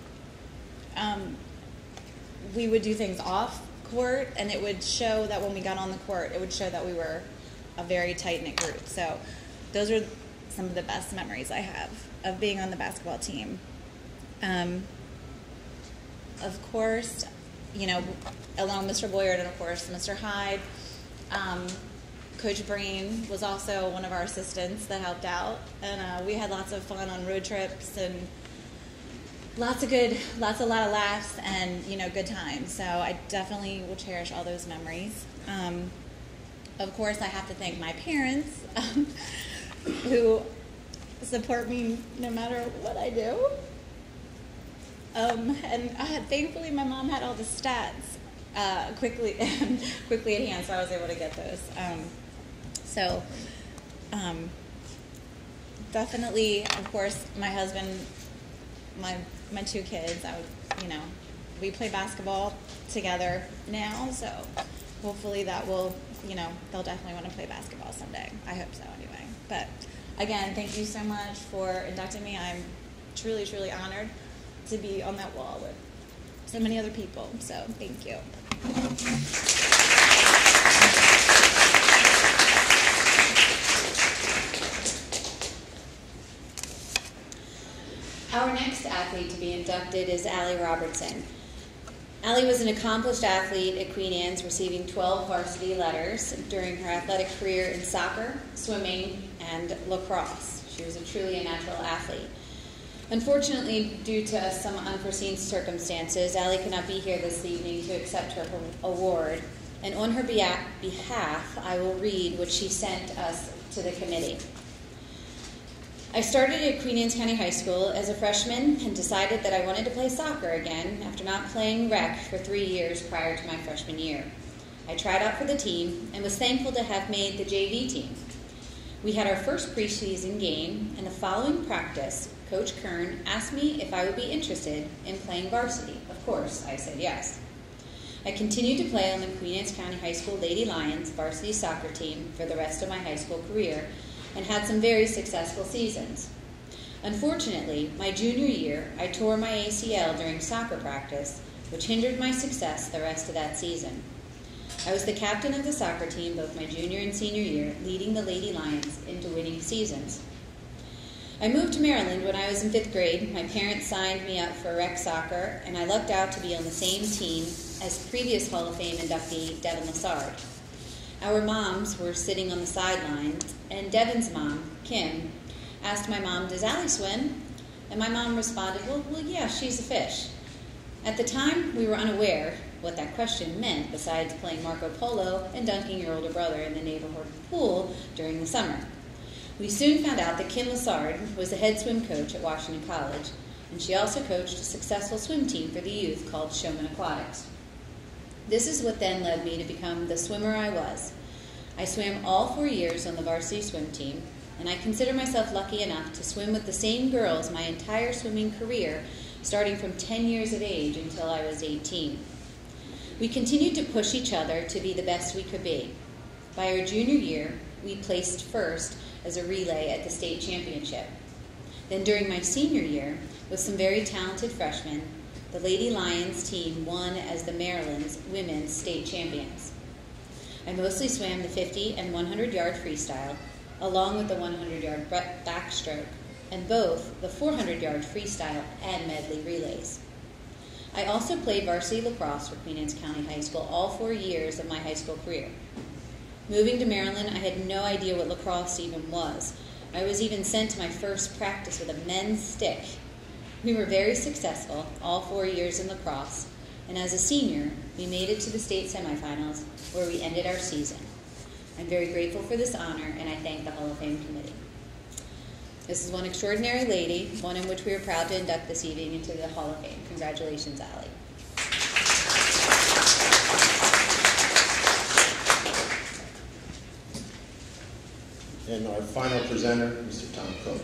Um, we would do things off court, and it would show that when we got on the court, it would show that we were a very tight-knit group. So those are some of the best memories I have of being on the basketball team. Um, of course, you know, along with Mister Boyard and, of course, Mister Hyde, um, Coach Breen was also one of our assistants that helped out, and uh, we had lots of fun on road trips and lots of good, lots of lot of laughs and, you know, good times. So I definitely will cherish all those memories. Um, of course, I have to thank my parents, um, who support me no matter what I do. Um, and I had, thankfully my mom had all the stats uh, quickly quickly at hand, so I was able to get those. Um, so um, definitely, of course, my husband, my my two kids, I would, you know, we play basketball together now, so hopefully that will, you know, they'll definitely want to play basketball someday. I hope so anyway. But again, thank you so much for inducting me. I'm truly, truly honored to be on that wall with so many other people. So thank you. Our next athlete to be inducted is Allie Robertson. Allie was an accomplished athlete at Queen Anne's, receiving twelve varsity letters during her athletic career in soccer, swimming, and lacrosse. She was a truly a natural athlete. Unfortunately, due to some unforeseen circumstances, Allie could not be here this evening to accept her award, and on her behalf, I will read what she sent us to the committee. I started at Queen Anne's County High School as a freshman and decided that I wanted to play soccer again after not playing rec for three years prior to my freshman year. I tried out for the team and was thankful to have made the J V team. We had our first preseason game, and the following practice, Coach Kern asked me if I would be interested in playing varsity. Of course, I said yes. I continued to play on the Queen Anne's County High School Lady Lions varsity soccer team for the rest of my high school career and had some very successful seasons. Unfortunately, my junior year, I tore my A C L during soccer practice, which hindered my success the rest of that season. I was the captain of the soccer team both my junior and senior year, leading the Lady Lions into winning seasons. I moved to Maryland when I was in fifth grade. My parents signed me up for rec soccer, and I lucked out to be on the same team as previous Hall of Fame inductee Devin Lassard. Our moms were sitting on the sidelines, and Devin's mom, Kim, asked my mom, "Does Allie swim?" And my mom responded, well, well, yeah, she's a fish. At the time, we were unaware what that question meant besides playing Marco Polo and dunking your older brother in the neighborhood pool during the summer. We soon found out that Kim Lassard was the head swim coach at Washington College, and she also coached a successful swim team for the youth called Showman Aquatics. This is what then led me to become the swimmer I was. I swam all four years on the varsity swim team, and I consider myself lucky enough to swim with the same girls my entire swimming career, starting from ten years of age until I was eighteen. We continued to push each other to be the best we could be. By our junior year, we placed first as a relay at the state championship. Then during my senior year, with some very talented freshmen, the Lady Lions team won as the Maryland's women's state champions. I mostly swam the fifty and one hundred yard freestyle, along with the one hundred yard backstroke, and both the four hundred yard freestyle and medley relays. I also played varsity lacrosse for Queen Anne's County High School all four years of my high school career. Moving to Maryland, I had no idea what lacrosse even was. I was even sent to my first practice with a men's stick. We were very successful all four years in lacrosse, and as a senior, we made it to the state semifinals where we ended our season. I'm very grateful for this honor, and I thank the Hall of Fame committee. This is one extraordinary lady, one in which we are proud to induct this evening into the Hall of Fame. Congratulations, Allie. And our final presenter, Mister Tom Cook.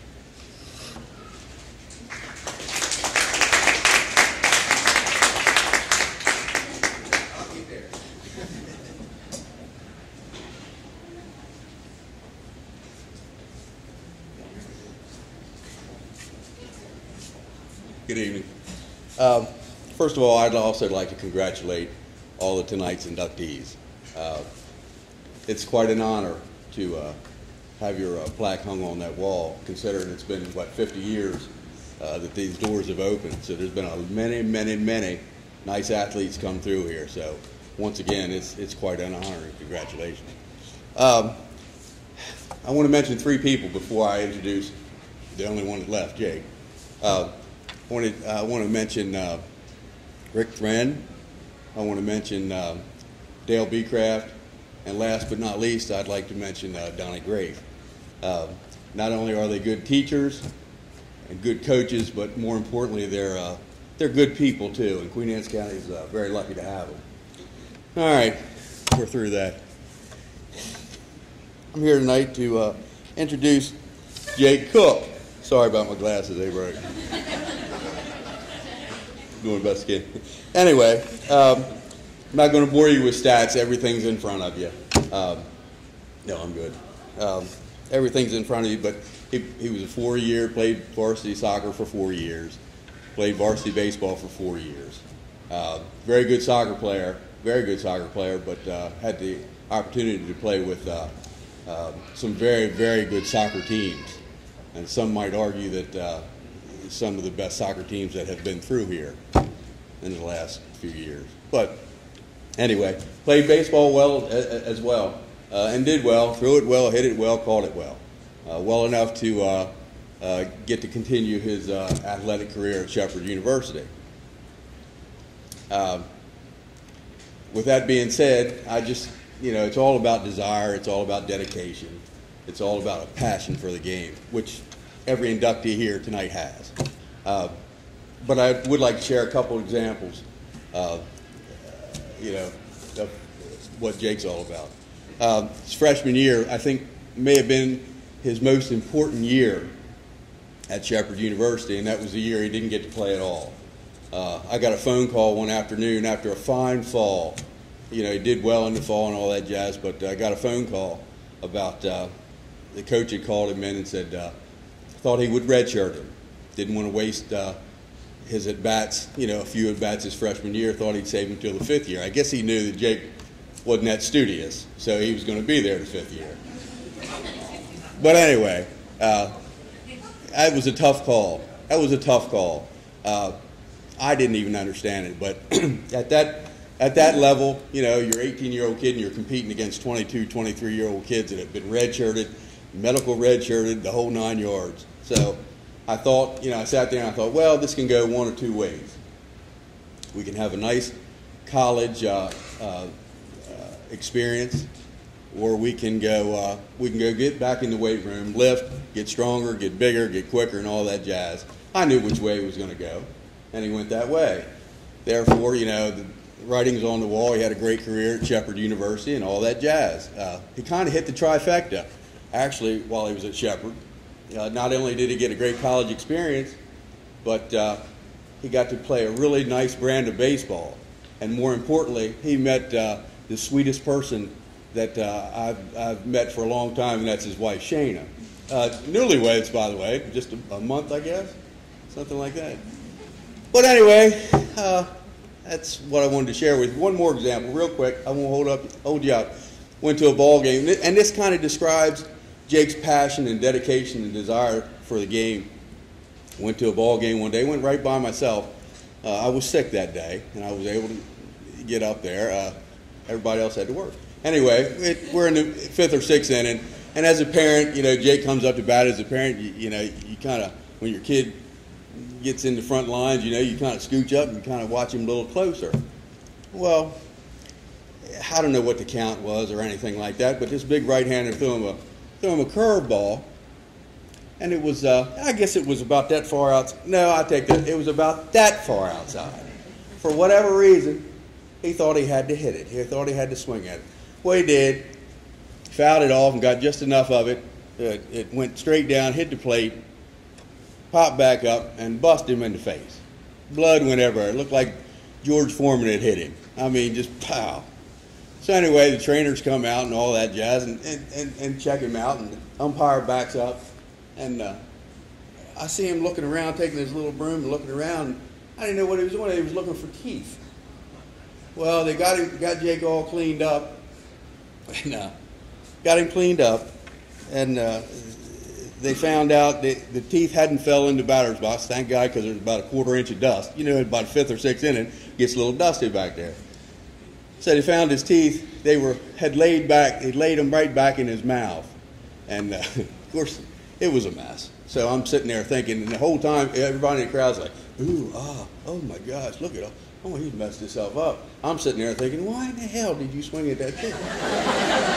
Good evening. Um, first of all, I'd also like to congratulate all of tonight's inductees. Uh, it's quite an honor to uh, have your uh, plaque hung on that wall, considering it's been, what, fifty years uh, that these doors have opened. So there's been a many, many, many nice athletes come through here. So once again, it's, it's quite an honor, and congratulations. Um, I want to mention three people before I introduce the only one that left, Jake. Uh, I want to, I want to mention uh, Rick Thren. I want to mention uh, Dale Becraft. And last but not least, I'd like to mention uh, Donnie Grave. Uh, not only are they good teachers and good coaches, but more importantly, they're uh, they're good people too. And Queen Anne's County is uh, very lucky to have them. All right, we're through that. I'm here tonight to uh, introduce Jake Cook. Sorry about my glasses, they broke. Doing the best I can. Anyway, um, I'm not going to bore you with stats. Everything's in front of you. Um, no, I'm good. Um, everything's in front of you, but he, he was a four-year, played varsity soccer for four years, played varsity baseball for four years. Uh, very good soccer player, very good soccer player, but uh, had the opportunity to play with uh, uh, some very, very good soccer teams. And some might argue that uh, some of the best soccer teams that have been through here in the last few years. But anyway, played baseball well as well, uh, and did well, threw it well, hit it well, caught it well. Uh, well enough to uh, uh, get to continue his uh, athletic career at Shepherd University. Uh, with that being said, I just, you know, it's all about desire, it's all about dedication, it's all about a passion for the game, which every inductee here tonight has. Uh, but I would like to share a couple examples, uh, you know, of what Jake's all about. Uh, his freshman year, I think, may have been his most important year at Shepherd University, and that was the year he didn't get to play at all. Uh, I got a phone call one afternoon after a fine fall. You know, he did well in the fall and all that jazz, but I got a phone call about uh, the coach had called him in and said, uh, thought he would redshirt him. Didn't want to waste uh, his at-bats, you know, a few at-bats his freshman year, thought he'd save him until the fifth year. I guess he knew that Jake wasn't that studious, so he was going to be there the fifth year. But anyway, uh, that was a tough call. That was a tough call. Uh, I didn't even understand it, but at that at that level, you know, you're an eighteen-year-old kid and you're competing against twenty-two, twenty-three-year-old kids that have been redshirted, medical redshirted, the whole nine yards. So I thought, you know, I sat there and I thought, well, this can go one or two ways. We can have a nice college uh, uh, experience, or we can go uh, we can go get back in the weight room, lift, get stronger, get bigger, get quicker, and all that jazz. I knew which way he was going to go, and he went that way. Therefore, you know, the writing's on the wall. He had a great career at Shepherd University and all that jazz. Uh, he kind of hit the trifecta, actually, while he was at Shepherd. Uh, not only did he get a great college experience, but uh, he got to play a really nice brand of baseball. And more importantly, he met uh, the sweetest person that uh, I've, I've met for a long time, and that's his wife, Shayna. Uh, newlyweds, by the way, just a, a month, I guess, something like that. But anyway, uh, that's what I wanted to share with you. One more example, real quick. I won't hold up, hold you up. Went to a ball game, and this kind of describes Jake's passion and dedication and desire for the game. Went to a ball game one day, went right by myself. Uh, I was sick that day, and I was able to get up there. Uh, everybody else had to work. Anyway, it, we're in the fifth or sixth inning, and as a parent, you know, Jake comes up to bat. As a parent, you, you know, you kind of, when your kid gets in the front lines, you know, you kind of scooch up and you kind of watch him a little closer. Well, I don't know what the count was or anything like that, but this big right-hander threw him a threw him a curveball, and it was, uh, I guess it was about that far out. No, I take that. It was about that far outside. For whatever reason, he thought he had to hit it. He thought he had to swing at it. Well, he did. Fouled it off and got just enough of it. It, it went straight down, hit the plate, popped back up, and busted him in the face. Blood went everywhere. It looked like George Foreman had hit him. I mean, just pow. So anyway, the trainers come out and all that jazz and, and, and, and check him out, and the umpire backs up. And uh, I see him looking around, taking his little broom and looking around. I didn't know what he was doing. He was looking for teeth. Well, they got him, got Jake all cleaned up. And, uh, got him cleaned up, and uh, they found out that the teeth hadn't fell into batter's box. Thank God, because there's about a quarter inch of dust. You know, about fifth or sixth inning, gets a little dusty back there. So they found his teeth. They were had laid back. They laid them right back in his mouth, and uh, of course, it was a mess. So I'm sitting there thinking, and the whole time, everybody in the crowd's like, "Ooh, ah, oh my gosh, look at him! Oh, he's messed himself up." I'm sitting there thinking, "Why in the hell did you swing at that pitch?"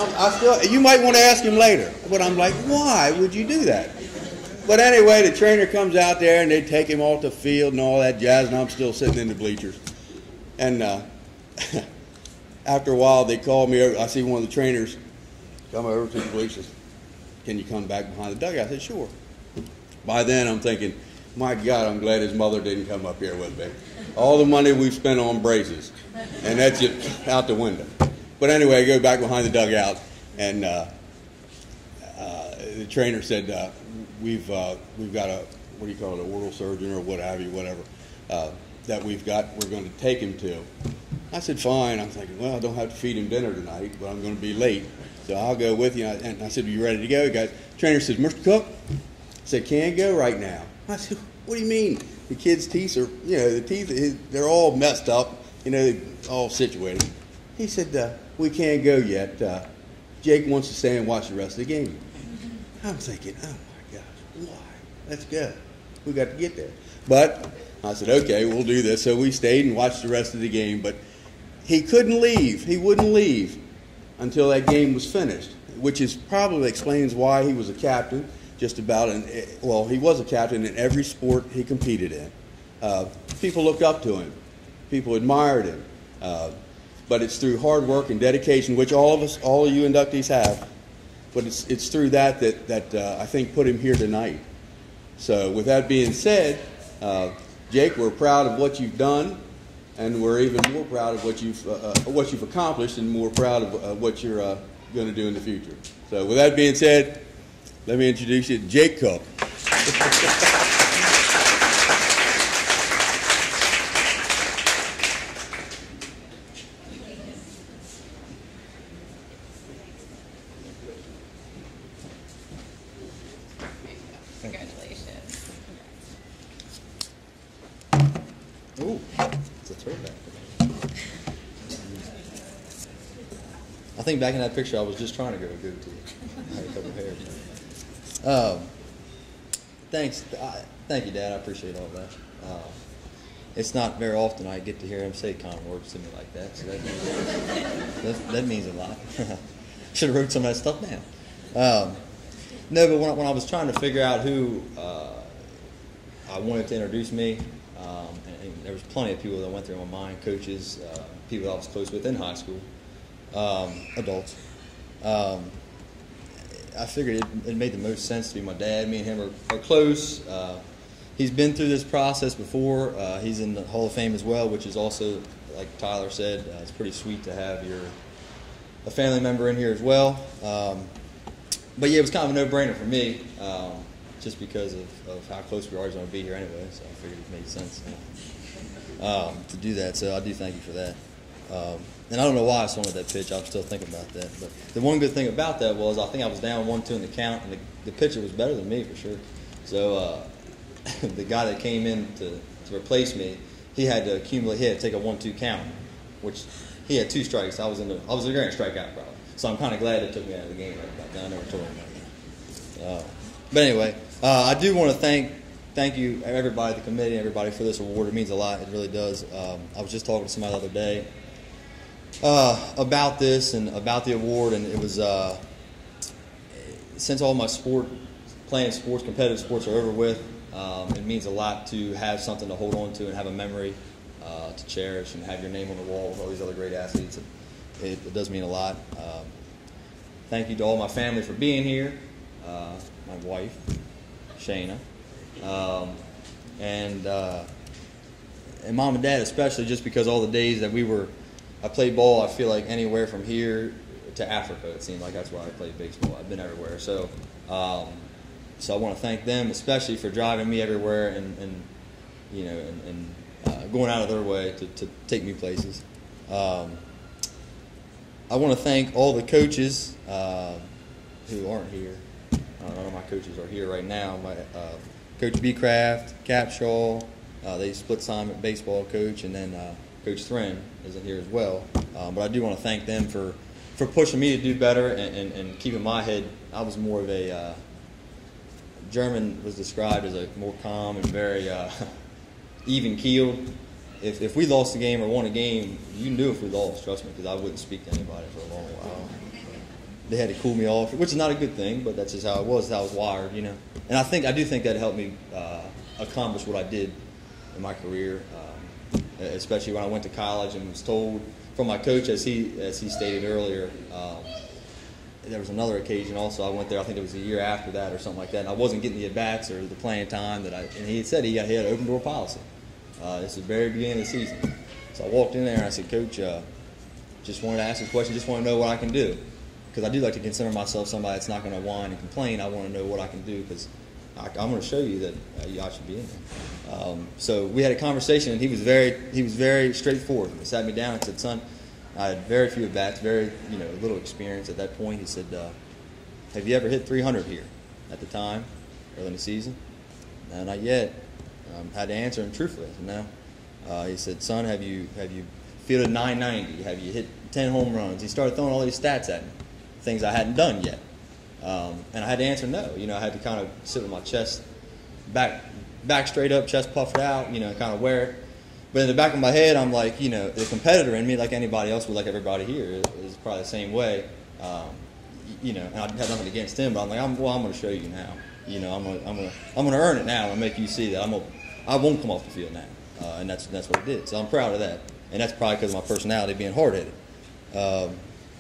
I still, you might want to ask him later. But I'm like, why would you do that? But anyway, the trainer comes out there and they take him off the field and all that jazz, and I'm still sitting in the bleachers. And uh, after a while, they called me over. I see one of the trainers come over to the bleachers. Can you come back behind the dugout? I said, sure. By then, I'm thinking, my God, I'm glad his mother didn't come up here with me. All the money we've spent on braces, and that's it out the window. But anyway, I go back behind the dugout, and uh, uh, the trainer said, uh, we've uh, we've got a, what do you call it, an oral surgeon or what have you, whatever, uh, that we've got, we're going to take him to. I said, fine. I'm thinking, well, I don't have to feed him dinner tonight, but I'm going to be late, so I'll go with you. And I said, are you ready to go? The guy, trainer says, Mister Cook, I said, can't go right now. I said, what do you mean? The kid's teeth are, you know, the teeth, they're all messed up, you know, all situated. He said, uh, we can't go yet. Uh, Jake wants to stay and watch the rest of the game. I'm thinking, oh my gosh, why? Let's go. We got to get there. But I said, okay, we'll do this. So we stayed and watched the rest of the game. But he couldn't leave. He wouldn't leave until that game was finished, which is probably explains why he was a captain. Just about, in, well, he was a captain in every sport he competed in. Uh, people looked up to him. People admired him. Uh, but it's through hard work and dedication, which all of us, all of you inductees have. But it's, it's through that that, that uh, I think put him here tonight. So with that being said, uh, Jake, we're proud of what you've done, and we're even more proud of what you've, uh, uh, what you've accomplished, and more proud of uh, what you're uh, going to do in the future. So with that being said, let me introduce you to Jake Cook. Congratulations. Ooh, it's a throwback. I think back in that picture, I was just trying to go a good to you. I had a couple hairs. Um, thanks, I, thank you, Dad. I appreciate all that. Uh, it's not very often I get to hear him say kind words to me like that, so that means, that, that means a lot. Should have wrote some of that stuff down. Um, no, but when I, when I was trying to figure out who uh, I wanted to introduce me, um, and, and there was plenty of people that went through my mind, coaches, uh, people that I was close with in high school, um, adults. Um, I figured it, it made the most sense to be my dad. Me and him are, are close. Uh, he's been through this process before. Uh, he's in the Hall of Fame as well, which is also, like Tyler said, uh, it's pretty sweet to have your a family member in here as well. Um, but yeah, it was kind of a no-brainer for me, um, just because of, of how close we are. He's going to be here anyway, so I figured it made sense um, to do that. So I do thank you for that. Um, and I don't know why I swung at that pitch. I'm still thinking about that. But the one good thing about that was I think I was down one two in the count, and the, the pitcher was better than me for sure. So uh, the guy that came in to, to replace me, he had to accumulate. He had to take a one two count, which he had two strikes. I was in the I was going to strike out probably. So I'm kind of glad they took me out of the game right about that. I never told him about that. Uh, but anyway, uh, I do want to thank thank you everybody, the committee, everybody for this award. It means a lot. It really does. Um, I was just talking to somebody the other day Uh, about this and about the award, and it was uh, since all my sport, playing sports, competitive sports are over with, um, it means a lot to have something to hold on to and have a memory uh, to cherish and have your name on the wall with all these other great athletes. It, it, it does mean a lot. Um, thank you to all my family for being here, uh, my wife, Shayna, um, and, uh, and mom and dad especially, just because all the days that we were I played ball, I feel like anywhere from here to Africa, it seemed like that's where I played baseball. I've been everywhere. So um, so I want to thank them, especially for driving me everywhere and, and you know, and, and uh, going out of their way to, to take me places. Um, I want to thank all the coaches uh, who aren't here. Uh, none of my coaches are here right now. My uh, Coach B. Kraft, Capshaw, uh, they split assignment baseball coach, and then uh, Coach Thren isn't here as well, um, but I do want to thank them for, for pushing me to do better and, and, and keeping my head. I was more of a uh, German was described as a more calm and very uh, even keeled. If if we lost a game or won a game, you knew if we lost. Trust me, because I wouldn't speak to anybody for a long while. they had to cool me off, which is not a good thing, but that's just how it was, how I was wired, you know. And I think I do think that helped me uh, accomplish what I did in my career, um, especially when I went to college and was told from my coach, as he as he stated earlier. Um, there was another occasion also I went there. I think it was a year after that or something like that. And I wasn't getting the at bats or the playing time that I. And he had said he, got, he had an open door policy. Uh, it's the very beginning of the season. So I walked in there and I said, Coach, uh, just wanted to ask a question. Just want to know what I can do, because I do like to consider myself somebody that's not going to whine and complain. I want to know what I can do, because I'm going to show you that uh, y'all should be in there. Um, so we had a conversation, and he was very he was very straightforward. He sat me down and said, son, I had very few at bats, very you know little experience at that point. He said, uh, have you ever hit three hundred here at the time, early in the season? No, not yet. Um, had to answer him truthfully. I said, no. Uh, he said, son, have you have you fielded nine ninety? Have you hit ten home runs? He started throwing all these stats at me, things I hadn't done yet. Um, and I had to answer no. You know, I had to kind of sit with my chest back, back straight up, chest puffed out, you know, kind of wear it. But in the back of my head, I'm like, you know, the competitor in me, like anybody else would, like everybody here, is probably the same way. Um, you know, and I had nothing against him, but I'm like, I'm, well, I'm going to show you now. You know, I'm going to, I'm going to, I'm going to earn it now and make you see that I'm going to, I won't come off the field now. Uh, and that's that's what I did. So I'm proud of that. And that's probably because of my personality being hard-headed. Um,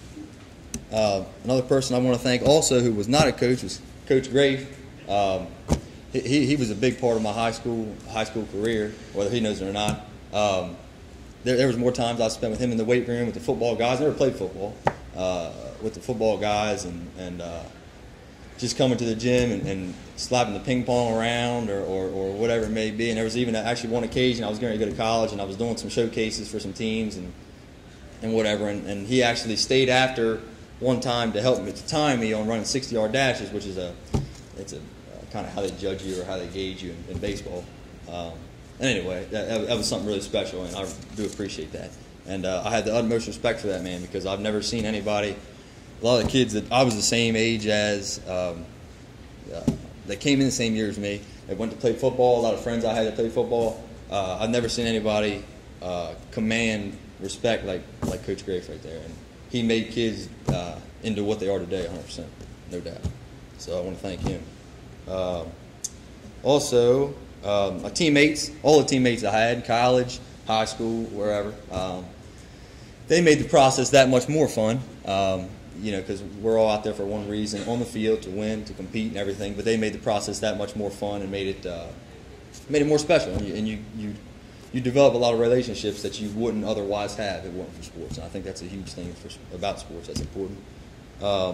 uh, another person I want to thank also who was not a coach was Coach Grave. Um, he, he was a big part of my high school high school career, whether he knows it or not. Um, there, there was more times I spent with him in the weight room with the football guys. I never played football. Uh, with the football guys and, and uh, just coming to the gym and, and slapping the ping pong around or, or, or whatever it may be. And there was even actually one occasion I was going to go to college and I was doing some showcases for some teams and and whatever. And, and he actually stayed after one time to help me, to time me on running sixty-yard dashes, which is a, it's a uh, kind of how they judge you or how they gauge you in, in baseball. Um, and anyway, that, that was something really special, and I do appreciate that. And uh, I had the utmost respect for that man, because I've never seen anybody, a lot of the kids that I was the same age as, um, uh, that came in the same year as me, that went to play football, a lot of friends I had that played football. Uh, I've never seen anybody uh, command respect like, like Coach Grafe right there. And he made kids uh, into what they are today, one hundred percent, no doubt. So I want to thank him. Uh, also, um, my teammates, all the teammates I had, college, high school, wherever, um, they made the process that much more fun. Um, you know, because we're all out there for one reason, on the field, to win, to compete and everything, but they made the process that much more fun and made it uh, made it more special. And, you, and you, you, you develop a lot of relationships that you wouldn't otherwise have if it weren't for sports. And I think that's a huge thing for, about sports that's important. Um,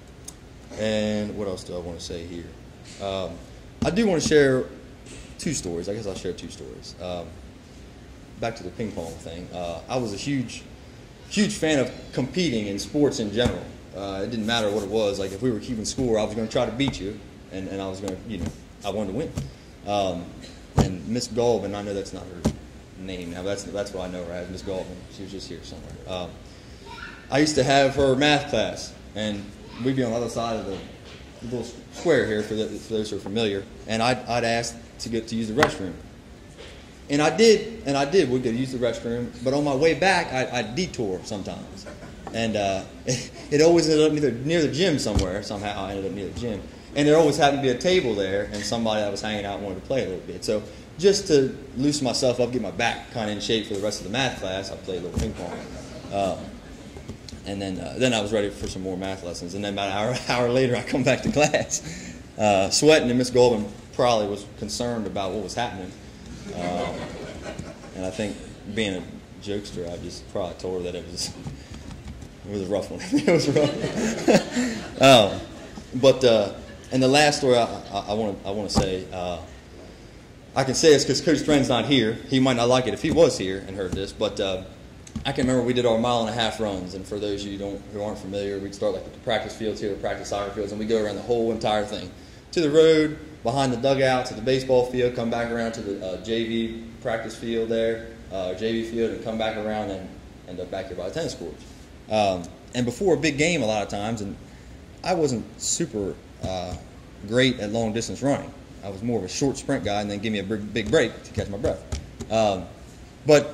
and what else do I want to say here? Um, I do want to share two stories. I guess I'll share two stories. Um, back to the ping pong thing. Uh, I was a huge... huge fan of competing in sports in general. Uh, it didn't matter what it was. Like if we were keeping score, I was going to try to beat you, and, and I was going to, you know, I wanted to win. Um, and Miss Galvin, I know that's not her name now, but that's that's what I know her as, Miss Galvin. She was just here somewhere. Um, I used to have her math class, and we'd be on the other side of the little square here for, the, for those who are familiar, and I'd, I'd ask to get to use the restroom. And I did, and I did. We'd go use the restroom, but on my way back, I, I'd detour sometimes, and uh, it, it always ended up either near the gym somewhere. Somehow, I ended up near the gym, and there always happened to be a table there, and somebody that was hanging out wanted to play a little bit. So, just to loosen myself up, get my back kind of in shape for the rest of the math class, I played a little ping pong, um, and then uh, then I was ready for some more math lessons. And then about an hour hour later, I come back to class, uh, sweating, and Miss Goldman probably was concerned about what was happening. Um, and I think, being a jokester, I just probably told her that it was it was a rough one. It was rough. um, but uh, and the last story I want to I want to say, uh, I can say this because Coach Friend's not here. He might not like it if he was here and heard this, but uh, I can remember we did our mile and a half runs. And for those of you who don't who aren't familiar, we'd start like with the practice fields here, the practice soccer fields, and we go around the whole entire thing to the road, behind the dugout, to the baseball field, come back around to the uh, J V practice field there, uh, J V field, and come back around and end up back here by the tennis courts. Um, and before a big game, a lot of times, and I wasn't super uh, great at long distance running. I was more of a short sprint guy, and then give me a big, big break to catch my breath. Um, but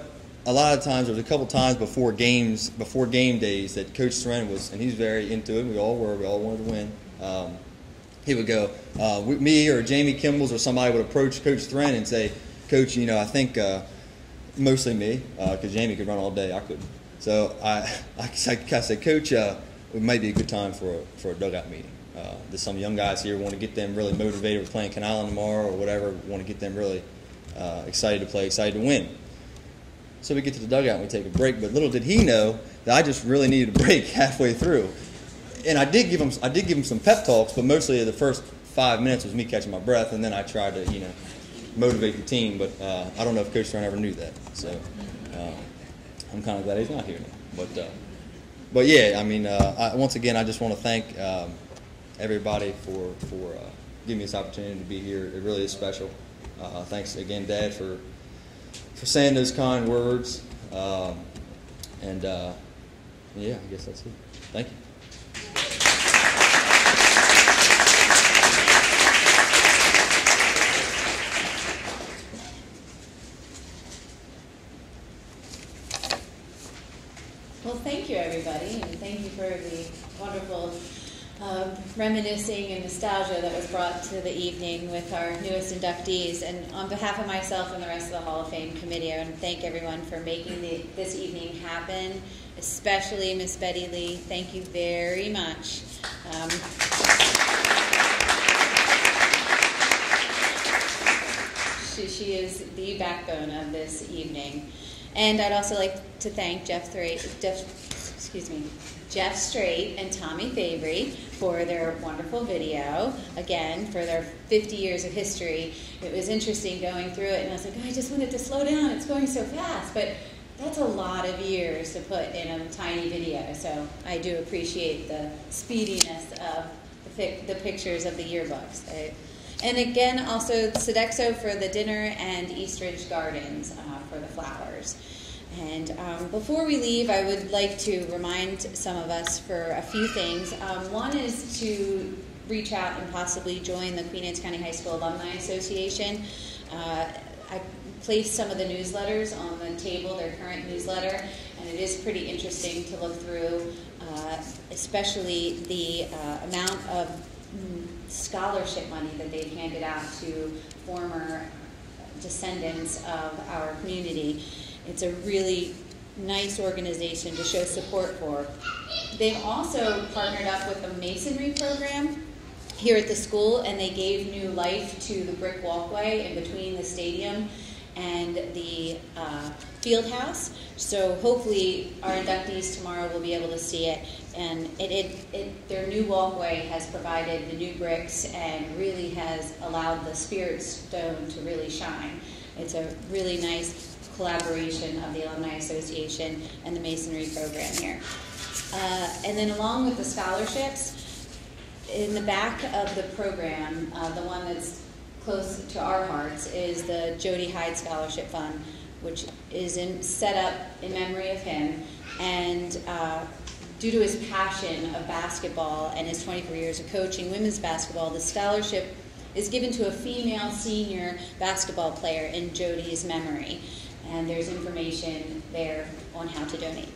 a lot of times, there was a couple times before games, before game days, that Coach Thren was, and he's very into it. We all were. We all wanted to win. Um, he would go, uh, we, me or Jamie Kimbles or somebody would approach Coach Thren and say, Coach, you know, I think uh, mostly me, because uh, Jamie could run all day, I couldn't. So I, I, I said, Coach, uh, it might be a good time for a, for a dugout meeting. Uh, there's some young guys here, want to get them really motivated with playing Canal tomorrow or whatever, want to get them really uh, excited to play, excited to win. So we get to the dugout and we take a break, but little did he know that I just really needed a break halfway through. And I did give him, I did give him some pep talks, but mostly the first five minutes was me catching my breath, and then I tried to, you know, motivate the team. But uh, I don't know if Coach Thren ever knew that. So uh, I'm kind of glad he's not here now. But uh, but yeah, I mean, uh, I, once again, I just want to thank um, everybody for for uh, giving me this opportunity to be here. It really is special. Uh, thanks again, Dad, for for saying those kind words. Um, and uh, yeah, I guess that's it. Thank you. Well, thank you, everybody, and thank you for the wonderful um, reminiscing and nostalgia that was brought to the evening with our newest inductees. And on behalf of myself and the rest of the Hall of Fame committee, I want to thank everyone for making the, this evening happen, especially Miss Betty Lee. Thank you very much. Um, she, she is the backbone of this evening. And I'd also like to thank Jeff, Thra Jeff, excuse me, Jeff Strait and Tommy Fabry for their wonderful video. Again, for their fifty years of history. It was interesting going through it, and I was like, oh, I just wanted to slow down. It's going so fast. But that's a lot of years to put in a tiny video. So I do appreciate the speediness of the, the pictures of the yearbooks. I, And again, also Sodexo for the dinner and Eastridge Gardens uh, for the flowers. And um, before we leave, I would like to remind some of us for a few things. Um, one is to reach out and possibly join the Queen Anne's County High School Alumni Association. Uh, I placed some of the newsletters on the table, their current newsletter, and it is pretty interesting to look through, uh, especially the uh, amount of scholarship money that they've handed out to former descendants of our community. It's a really nice organization to show support for. They've also partnered up with a masonry program here at the school, and they gave new life to the brick walkway in between the stadium and the uh, field house. So hopefully our inductees tomorrow will be able to see it. And it, it, it, their new walkway has provided the new bricks and really has allowed the spirit stone to really shine. It's a really nice collaboration of the Alumni Association and the Masonry program here. Uh, and then along with the scholarships, in the back of the program, uh, the one that's close to our hearts is the Jody Hyde Scholarship Fund, which is in, set up in memory of him. And uh, due to his passion of basketball and his twenty-four years of coaching women's basketball, the scholarship is given to a female senior basketball player in Jody's memory. And there's information there on how to donate.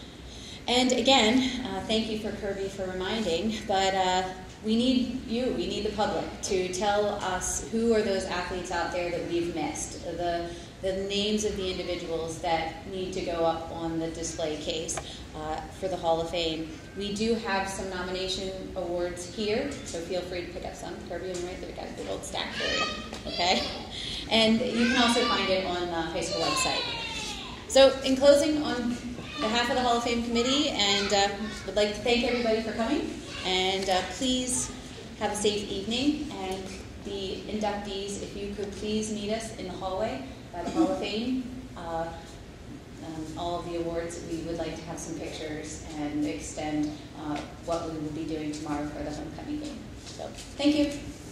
And again, uh, thank you for Kirby for reminding, but uh, we need you, we need the public to tell us who are those athletes out there that we've missed, the, the names of the individuals that need to go up on the display case uh, for the Hall of Fame. We do have some nomination awards here, so feel free to pick up some. Kirby and right there, got a big old stack for you, okay? And you can also find it on the high school website. So in closing, on behalf of the Hall of Fame Committee, and uh, would like to thank everybody for coming, and uh, please have a safe evening, and the inductees, if you could please meet us in the hallway by the Hall of Fame. Uh, um, all of the awards, we would like to have some pictures and extend uh, what we will be doing tomorrow for the homecoming game. So, thank you.